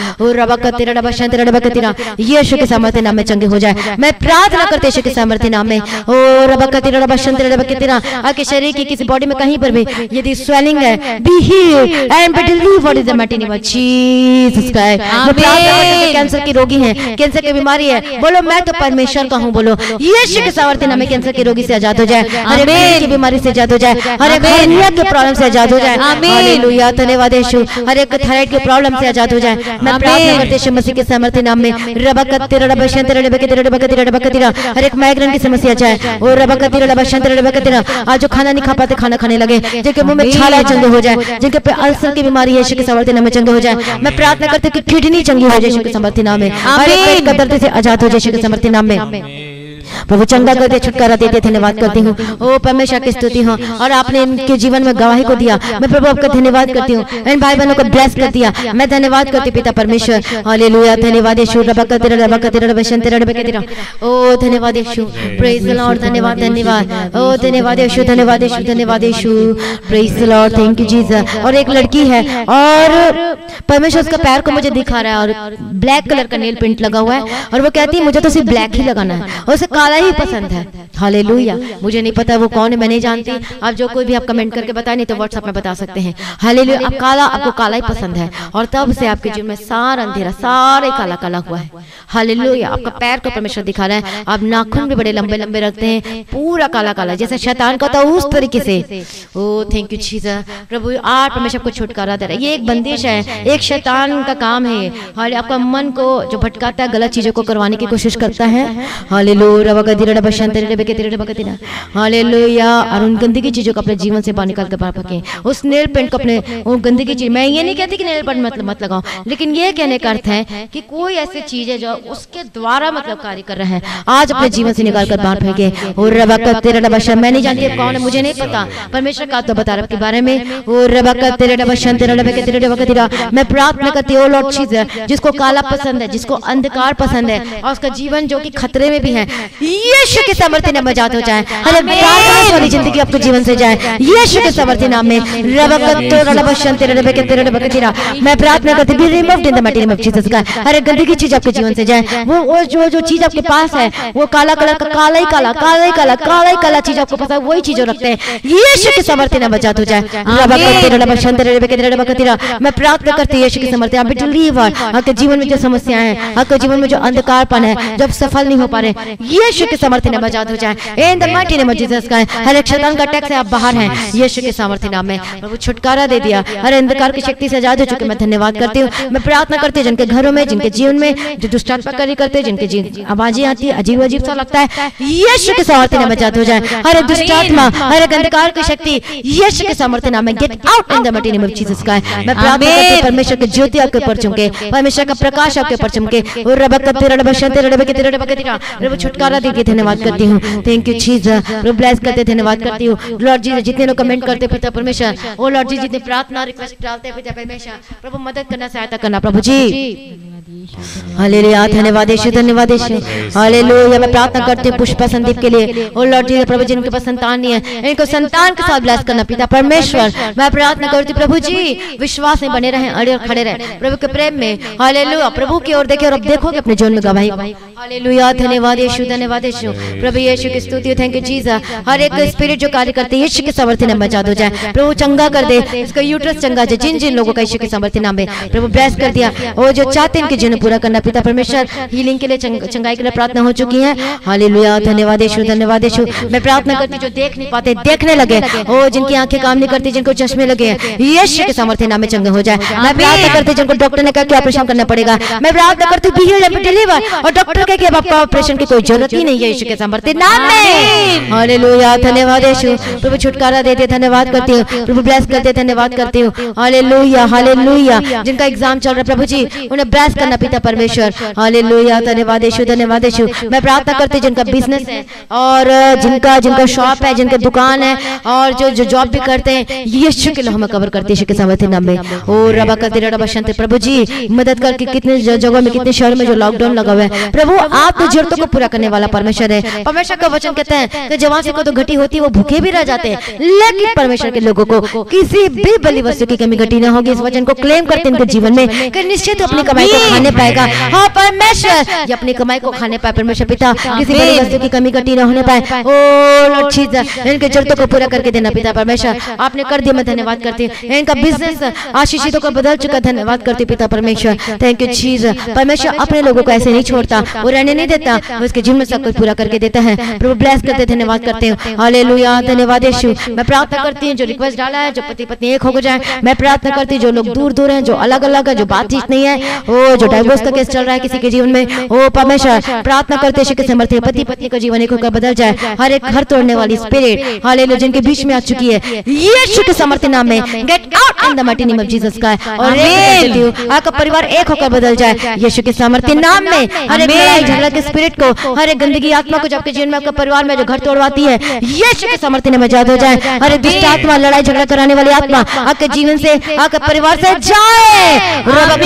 यीशु के सामर्थ्य नाम में चंगे हो जाए। मैं प्रार्थना करती यीशु के सामर्थ्य नाम में। ओ आपके शरीर की किसी बॉडी में कहीं पर भी यदि स्वेलिंग है, be healed and be delivered in the mighty name of Jesus Christ. मैं प्रार्थना करती हूँ कैंसर की रोगी है, कैंसर की बीमारी है, बोलो मैं तो परमेश्वर का हूँ, बोलो यीशु के सामर्थ्य नाम में कैंसर के रोगी से आजाद हो जाए, हर एक की बीमारी से आजाद हो जाए, हर एक हर्निया के प्रॉब्लम से आजाद हो जाए। हालेलुया, धन्यवाद यीशु, हर एक थायराइड के प्रॉब्लम से आजाद हो जाए। मैं प्रार्थना करती हूँ मसीह के सामर्थ्य नाम में, रबकतिरा रबशंतरा रबकतिरा रबकतिरा रबकतिरा, हर एक माइग्रेन की समस्या जाए। और रबकतिरा रबशंतरा रबकतिरा, आज जो खाना नहीं खा पाते खाना खाने लगे, जिनके मुंह में छाला चंगे हो जाए, जिनके पे अल्सर की बीमारी है यीशु के सामर्थ्य नाम में चंगे हो जाए। मैं प्रार्थना करती हूँ कि किडनी चंगी हो जाए यीशु के सामर्थ्य नाम में, हर एक पेट का दर्द से आजाद हो जाए यीशु के सामर्थ्य नाम में। प्रभु चंगा कर दे, छुटकारा देते, धन्यवाद करती हूँ। ओ परमेश्वर की स्तुति हो, और आपने इनके जीवन में गवाही को दिया, मैं प्रभु आपका धन्यवाद करती हूँ। इन भाई बहनों को ब्लेस कर दिया, मैं धन्यवाद करती पिता परमेश्वर। हालेलुया, धन्यवाद यीशु, रबकतिरा रबकतिरा रबशंतरा रबकतिरा। ओ धन्यवाद यीशु, प्रेज द लॉर्ड, धन्यवाद धन्यवाद। ओ धन्यवाद यीशु, धन्यवाद यीशु, धन्यवाद यीशु, praise the Lord, thank you Jesus. और एक लड़की है और परमेश्वर उसका पैर को मुझे दिखा रहा है और ब्लैक कलर का नेल पेंट लगा हुआ है, और वो कहती है मुझे तो सिर्फ ब्लैक ही लगाना है और उसे काला ही पसंद है। हालेलुया, मुझे नहीं पता वो कौन है, मैं नहीं जानती। आप जो कोई भी आप कमेंट करके बताए, नहीं तो व्हाट्सएप में बता सकते हैं। हालेलुया, आप काला, आपको काला ही पसंद है, और तब से आपके जीवन में सारा अंधेरा, सारे काला काला हुआ है। हालेलुया, आपका पैर को परमेश्वर दिखा रहा है, आप नाखून भी बड़े लंबे लंबे रखते हैं, पूरा काला काला जैसे शैतान का था उस तरीके से। ओ थैंक यू जीसस, प्रभु आज परमेश्वर को छुटकारा दे रहा है। ये एक बंदिश है, एक शैतान का काम है। हाले आपका मन को जो भटकाता है, गलत चीजों को करवाने की कोशिश करता है। हालेलुया, हालेलुया, और उन गंदगी चीजों को अपने जीवन से बाहर निकाल कर बाहर फेंकें। उस नेल पेंट को अपने वो गंदगी चीज, मैं ये नहीं कहती कि नेल पेंट मतलब मत लगाओ, लेकिन ये कहने का अर्थ है कि कोई ऐसी चीज है जो उसके द्वारा मतलब कार्य कर रहा है, आज अपने जीवन से निकाल कर बाहर फेंके। और रबकत तेरे रबशन, मैं नहीं जानती कौन है, मुझे नहीं पता, परमेश्वर का तो बता रहा के बारे में। और रबकत तेरे रबशन तेरे रबकत तेरे रबकत तेरा, मैं प्रार्थना करती हूं लॉर्ड चीज जिसको काला पसंद है, जिसको अंधकार पसंद है, और उसका जीवन जो कि खतरे में भी है, यीशु के सामर्थ्य नाम में आजाद हो जाए। हर बेकार वाली जिंदगी आपके जीवन से जाए यीशु के सामर्थ्य नाम में। रबकत तेरे रबशन तेरे रबकत तेरे रबकत तेरा, मैं प्रार्थना करती हूं be removed in the mighty name of Jesus का। हर गंदगी चीज आपके जीवन से जाए, वो वो जो जो चीज आपके पास है वो काला कलर का, काला ही काला, काला ही काला, काला ही काला चीज आपको पसंद है, वही चीज रखते हैं, यीशु के सामर्थ्य नाम में आजाद हो जाए। रबकत तेरे रबशन तेरे रबकत तेरे रबकत तेरा, मैं प्रार्थना करती हूं यीशु के सामर्थ्य आप डिलीवर। आपके जीवन में जो समस्याएं हैं, आपके जीवन में जो अंधकारपन है, जब सफल नहीं हो पा रहे, यीशु के सामर्थ्य नाम में आजाद हो जाए in the mighty name of Jesus का। हर एक शैतान का अटैक से आप बाहर हैं यीशु के सामर्थ्य नाम में। प्रभु छुटकारा दे दिया, हर अंधकार की शक्ति से आजाद हो चुके, मैं धन्यवाद करती हूँ। मैं प्रार्थना करती हूँ जिनके घरों में, जिनके जीवन में जो दुष्टात्मा कार्य करते हैं, जिनके आवाजें आती है, अजीब अजीब सा लगता है, यीशु के सामर्थ्य नाम में आजाद हो जाए। हर एक दुष्टात्मा, हर एक अंधकार की शक्ति यीशु के सामर्थ्य नाम में get out in the mighty name of Jesus का। मैं प्रार्थना करती हूँ परमेश्वर की ज्योति आपके ऊपर चमके, परमेश्वर का प्रकाश आपके ऊपर चमके। और रबकत तेरे रबशन तेरे रबकत तेरे रबकत तेरा, प्रभु छुटकारा देके धन्यवाद करती हूँ। थैंक यू जीसस, प्रभु ब्लेस करते धन्यवाद करती हूँ लॉर्ड जी। जितने लोग कमेंट करते पिता परमेश्वर, ओ लॉर्ड जी, जितने प्रार्थना रिक्वेस्ट डालते पिता परमेश्वर, प्रभु मदद करना, सहायता करना प्रभु जी। हालेलुया, धन्यवाद यीशु, धन्यवाद यीशु, हालेलुया। मैं प्रार्थना करती हूँ पुष्पा संदीप के लिए, ओ लॉर्ड जी, प्रभु जिनके पास संतान नहीं है, इनको संतान के साथ ब्लेस करना पिता परमेश्वर। मैं प्रार्थना करती हूँ प्रभु जी विश्वास में बने रहें, अड़े और खड़े रहें प्रभु के प्रेम में। हालेलुया, प्रभु की ओर देखें और अब देखोगे अपने जीवन में गवाही। हालेलुया, धन्यवाद यीशु, धन्यवाद यीशु, प्रभु यीशु की स्तुति, थैंक यू जीसस। हर एक स्पिरिट जो कार्य करते हैं यीशु के सामर्थ्य नाम में आजाद हो जाए। प्रभु चंगा कर दे, इसका यूट्रस चंगा जाए, जिन जिन लोगों का यीशु के सामर्थ्य नाम में प्रभु ब्लेस कर दिया, और जो चाहते हैं इनके जीवन जिन्हें पूरा करना पिता परमेश्वर। हीलिंग के लिए, चंगाई के लिए प्रार्थना हो चुकी है। हालेलुया, धन्यवाद यीशु, धन्यवाद यीशु। मैं प्रार्थना करती जो देख नहीं पाते देखने लगे, ओ जिनकी आंखें काम नहीं करती, जिनको चश्मे लगे हैं, यीशु के सामर्थ्य नाम में चंगे हो जाए। मैं प्रार्थना करती जिनको डॉक्टर ने कहा कि ऑपरेशन करना पड़ेगा, मैं प्रार्थना करती बी हील्ड एंड डिलीवर, और डॉक्टर कहे कि अब आपका ऑपरेशन की कोई जरूरत ही नहीं है यीशु के सामर्थ्य नाम में। हालेलुया, धन्यवाद यीशु। प्रभु छुटकारा देते, धन्यवाद करती हूँ प्रभु, ब्लेस करते, धन्यवाद करती हूँ। Hallelujah, hallelujah. जिनका एग्जाम चल रहा है प्रभु जी, उन्हें ब्लेस करना पिता परमेश्वर। हालेलुया, धन्यवाद यीशु, धन्यवाद यीशु। मैं प्रार्थना करती जिनका बिजनेस है और जिनका जिनका शॉप है, जिनके दुकान है और जो जो जॉब भी करते हैं, यीशु के लोह में कवर करते यीशु के सामर्थ्य नाम में। ओ रबा करते रबा शंते, प्रभु जी मदद करके कितने जगहों में, कितने शहर में जो लॉकडाउन लगा हुआ है, प्रभु आप तो जरूरतों को पूरा करने वाला परमेश्वर है। परमेश्वर का वचन कहता है कि जवान को तो घटी होती है, वो भूखे भी रह जाते हैं, लेकिन परमेश्वर के लोगों को किसी भी बलि वस्तु की कमी घटी ना होगी। इस वचन को क्लेम करते इनके जीवन में कि निश्चित अपनी कमाई को खाने पाएगा। हाँ परमेश्वर, ये अपनी कमाई को खाने पाए परमेश्वर पिता, किसी बलि वस्तु की कमी घटी ना होने पाए। ओ लॉर्ड जीसस, इनके जरूरतों को पूरा करके देना पिता परमेश्वर, आपने कर दिया, मैं धन्यवाद करती हूँ। इनका बिजनेस आशीषितों को बदल चुका, धन्यवाद करती हूँ पिता परमेश्वर। Thank you Jesus. परमेश्वर अपने लोगों को ऐसे नहीं छोड़ता, वो रहने नहीं देता, वो इसके जीवन में सब कुछ पूरा करके देता है। प्रभु ब्लेस करते, धन्यवाद करते हूँ। हालेलुया, धन्यवाद यीशु। मैं प्रार्थना करती हूँ जो रिक्वेस्ट डाला है, जो पति पत्नी एक हो जाए, मैं प्रार्थना करती हूँ जो लोग दूर दूर हैं, जो अलग अलग है, जो बातचीत नहीं है, वो जो डाइवोर्स का केस चल रहा है किसी के जीवन में, ओ परमेश्वर प्रार्थना करते हैं कि समर्थ पति पत्नी का जीवन एक होकर बदल जाए। हर एक घर तोड़ने वाली स्पिरिट हालेलुया जिनके बीच में आ चुकी है, यीशु के समर्थ नाम में get out in the mighty name of Jesus का, और आपका परिवार एक होकर बदल जाए यीशु के समर्थ नाम में। हर एक लड़ाई झगड़ा के स्पिरिट को, हर एक गंदगी आत्मा को जो आपके जीवन में, आपके परिवार में जो घर तोड़वाती है, यीशु के समर्थ नाम में आजाद हो जाए। हर एक दुष्ट आत्मा, लड़ाई झगड़ा कराने वाली आत्मा आपके जीवन से, आपके परिवार से जाए।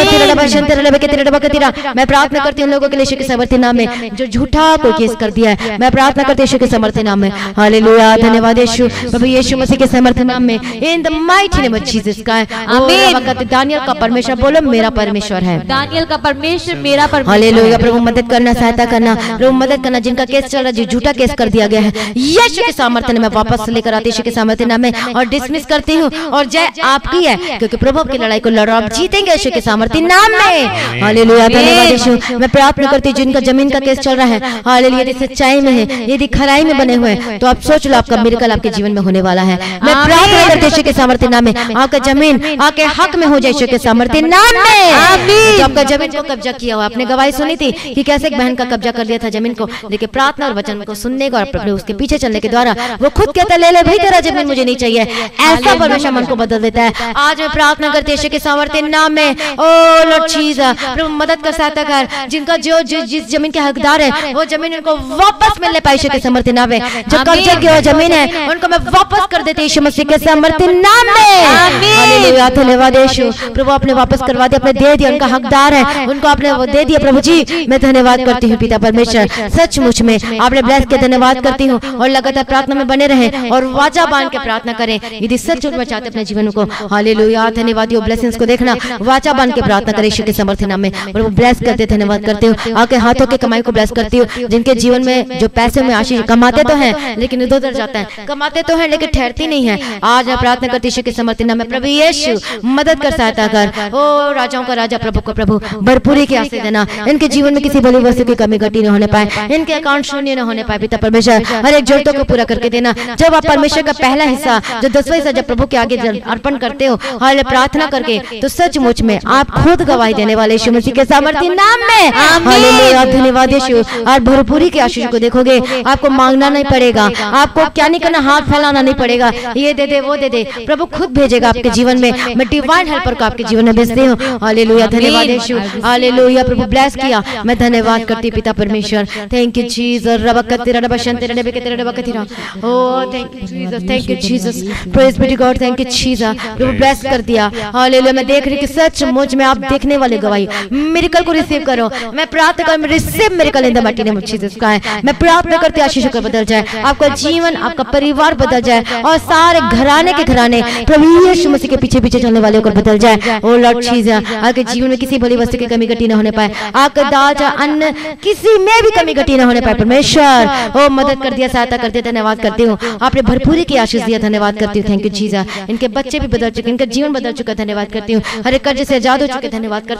मैं प्रार्थना करती हूँ लोगों के लिए यीशु के समर्थ नाम में जो झूठा कोई केस कर दिया है, मैं प्रार्थना करती हूँ यीशु के समर्थ नाम में। हालेलुया, धन्यवाद यीशु। प्रभु यीशु मसीह के समर्थ नाम में, in the mighty name of Jesus का, आमीन। दानियल का परमेश्वर बोलो मेरा परमेश्वर है, दानियल का परमेश्वर मेरा परमेश्वर। हालेलुया। प्रभु मदद करना, सहायता करना, प्रभु मदद करना। जिनका केस चल रहा है, जो झूठा केस कर दिया गया है, यीशु के सामर्थ्य में वापस लेकर आती यीशु के सामर्थ्य नाम में, और डिसमिस करती हूँ, और जय आपकी है, क्योंकि प्रभु आपकी लड़ाई को लड़ो, आप जीतेंगे यीशु के सामर्थ्य नाम में। हालेलुया, धन्यवाद यीशु। मैं प्रार्थना करती हूँ जिनका जमीन का केस चल रहा है, हालेलुया, यदि सच्चाई में है, यदि खराई में बने हुए, तो आप सोच लो आपका मिरेकल आपके जीवन में होने वाला है। मैं प्रार्थना करती हूँ यीशु के सामर्थ्य नाम में, आपका जमीन आपके हक में हो जाए यीशु के सामर्थ्य नाम में। जो आपका जमीन को कब्जा किया हुआ, आपने गवाही सुनी थी कि कैसे एक बहन का कब्जा कर लिया था जमीन को, लेकिन प्रार्थना और वचन को सुनने को और उसके पीछे चलने के द्वारा वो खुद कहता ले ले भाई तेरा जमीन मुझे नहीं चाहिए, ऐसा परमेश्वर मन को बदल देता है। आज मैं प्रार्थना करती हूं यीशु के सामर्थ्य नाम में, ओ लॉर्ड जीसस, प्रभु मदद कर, सहायता कर। जिनका जो जिस जमीन के हकदार है, वो जमीन उनको वापस मिलने पाए यीशु के सामर्थ्य नाम में। जो कब्जे की वो जमीन है, उनको मैं वापस कर देती हूं यीशु मसीह के सामर्थ्य नाम में। हालेलुया, धन्यवाद यीशु। प्रभु आपने वापस करवा दिया, आपने दे दिया, उनका हकदार है, उनको आपने वो दे दिया। प्रभु जी मैं धन्यवाद करती हूँ पिता परमेश्वर, सचमुच में आपने ब्लेस के धन्यवाद करती हूँ, और लगातार प्रार्थना में बने रहे और वाचा बांध के प्रार्थना करें यदि सचमुच में चाहते अपने जीवन को। हालेलुया, धन्यवाद। ब्लेसिंग्स को देखना, वाचा बांध के प्रार्थना करें यीशु के सामर्थ्य नाम में। प्रभु ब्लेस करते, धन्यवाद करती हूँ, आपके हाथों के कमाई को ब्लेस करती हूँ। जिनके जीवन में जो पैसे में आशीष कमाते तो हैं लेकिन इधर उधर जाता है, कमाते तो हैं लेकिन ठहरती नहीं है, आज मैं प्रार्थना करती हूँ यीशु के सामर्थ्य नाम में। प्रभु यीशु मदद कर, सहायता कर। ओ राजाओं का राजा, प्रभु को प्रभु भरपूरी के आशीष देना। इनके जीवन में किसी बलि वस्तु की कमी घटी न होने पाए, इनके अकाउंट शून्य न होने पाए पिता परमेश्वर। हर एक जरूरतों को पूरा करके देना। जब आप परमेश्वर का पहला हिस्सा, जो दसवां हिस्सा जब प्रभु के आगे अर्पण करते हो, हाल प्रार्थना करके, तो सचमुच में आप खुद गवाही देने वाले यीशु मसीह के सामर्थ्य नाम में। हालेलुया, धन्यवाद यीशु। और भरपूरी के आशीष को देखोगे, आपको मांगना नहीं पड़ेगा, आपको क्या नहीं करना, हाथ फैलाना नहीं पड़ेगा, ये दे दे वो दे दे, प्रभु खुद भेजेगा आपके जीवन में। मैं डिवाइन हेल्पर को आपके जीवन में भेजती हूँ। हालेलुया, धन्यवाद यीशु। हालेलुया, प्रभु ब्लेस किया, मैं धन्यवाद करती पिता परमेश्वर। Thank you Jesus. रबकतिरा रबशंतिरा रबकतिरा रबकतिरा। Oh thank you Jesus, thank you Jesus, praise be to God, thank you Jesus. प्रभु ब्लेस कर दिया। हालेलुया, मैं देख रही कि सचमुच में आप देखने वाले गवाही, मिरेकल को रिसीव करो। मैं प्रार्थना कर, receive miracle in the mighty name of Jesus का है। मैं प्रार्थना करती आशीष को बदल जाए, आपका जीवन, आपका परिवार बदल जाए, और सारे घराने के घराने प्रभु यीशु मसीह के पीछे पीछे चलने वाले को बदल जाए। ओ लॉर्ड जीसस, आपके जीवन में किसी भली वस्तु की कमी घटी न होने पाए, आपका दाल अन्न किसी में भी कमी घटी न होने पाए परमेश्वर। ओ मदद कर दिया, सहायता कर दिया, धन्यवाद करती हूँ। आपने भरपूरी की आशीष दिया, धन्यवाद करती हूँ। Thank you Jesus. इनके बच्चे भी बदल चुके, इनका जीवन बदल चुका, धन्यवाद करती हूँ। हर एक कर्ज से आजाद हो चुके, धन्यवाद करती हूँ। इनका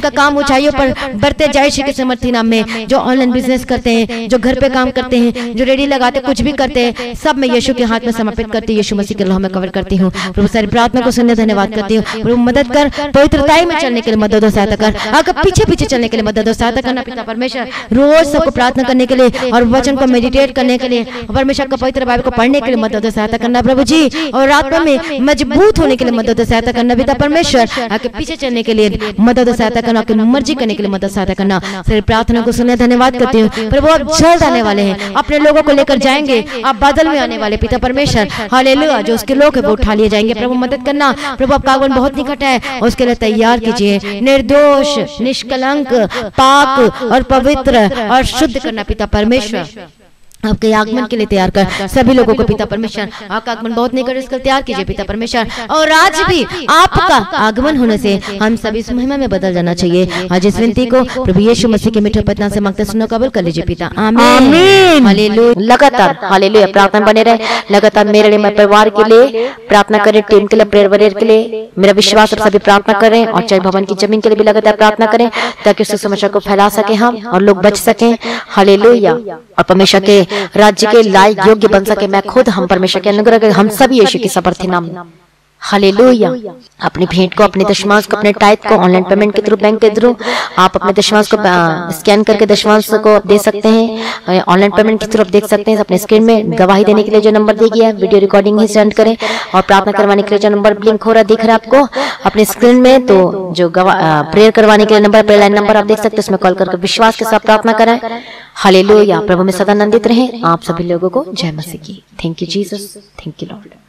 जिनका काम ऊंचाइयों पर बढ़ते जाए यीशु के समर्थी नाम में, जो ऑनलाइन बिजनेस करते हैं, जो घर पे काम करते हैं, जो रेडी लगाते कुछ भी करते हैं, सब मैं यीशु के हाथ में समर्पित करती हूँ, यीशु मसीह के लोह में कवर करती हूँ। प्रभु सारी प्रार्थना को सुनने धन्यवाद करती हूँ। प्रभु मदद कर, पवित्रताई में चलने के लिए मदद और सहायता कर, आगे पीछे पीछे चलने के लिए मदद और सहायता करना पिता परमेश्वर। रोज सबको प्रार्थना करने के लिए और वचन को मेडिटेट करने के लिए, परमेश्वर का पवित्र बाइबल को पढ़ने के लिए मदद और सहायता करना प्रभु जी, और आत्मा में मजबूत होने के लिए मदद और सहायता करना पिता परमेश्वर। आगे पीछे चलने के लिए मदद और सहायता करना, आपकी मर्जी करने के लिए मदद सहायता करना। सिर्फ प्रार्थना को सुनने धन्यवाद करती हूँ। प्रभु आप जल्द आने वाले हैं, अपने लोगों को लेकर जाएंगे, आप बादल में आने वाले पिता परमेश्वर। हालेलुया। जो उसके लोग है वो उठा लिए जाएंगे। प्रभु मदद करना। प्रभु आपका आगमन बहुत निकट है, उसके लिए तैयार कीजिए। निर्दोष, निष्कलंक, पाक और पवित्र और शुद्ध करना पिता परमेश्वर। आपके आगमन के लिए तैयार कर सभी लोगों को पिता परमेश्वर। आपका आगमन बहुत निकट, इसका तैयार कीजिए पिता परमेश्वर। और आज भी आपका आगमन होने से हम सभी इस महिमा में बदल जाना चाहिए। आज इस विनती को प्रभु यीशु मसीह के मीठे पतना से मांगते सुनो, कबूल कर लीजिए पिता। आमीन। हालेलुया। लगातार हालेलुया प्रार्थना बने रहे, लगातार मेरे लिए, मेरे परिवार के लिए प्रार्थना करें, टीम के लिए, प्रेयर वॉरियर के लिए, मेरा विश्वास और सभी प्रार्थना करें, और चर्च भवन की जमीन के लिए भी लगातार प्रार्थना करें, ताकि उस समाचार को फैला सके हम और लोग बच सकें। हालेलुया। और परमेश्वर के राज्य के लायक योग्य बन सके। मैं खुद हम परमेश्वर के अनुग्रह के हम सभी यीशु के समर्थी नाम में हालेलुया। अपनी भेंट को, अपने दशमांश को, अपने टाइप को ऑनलाइन पेमेंट के थ्रू, बैंक के थ्रू आप अपने दशमांश को स्कैन करके दशमांश को दे सकते हैं। ऑनलाइन पेमेंट के थ्रू आप देख सकते हैं। अपने स्क्रीन में गवाही देने के लिए जो नंबर दिया गया है, वीडियो रिकॉर्डिंग ही सेंड करें, और प्रार्थना करवाने के लिए जो नंबर ब्लिंक हो रहा है, दिख रहा है आपको अपने स्क्रीन में, तो जो प्रेयर करवाने के लिए नंबर, प्रेयर लाइन नंबर आप देख सकते हैं, उसमें कॉल करके विश्वास के साथ प्रार्थना करें। हालेलुया। प्रभु में सदा आनंदित रहें। आप सभी लोगों को जय मसीह की। Thank you Jesus, thank you Lord.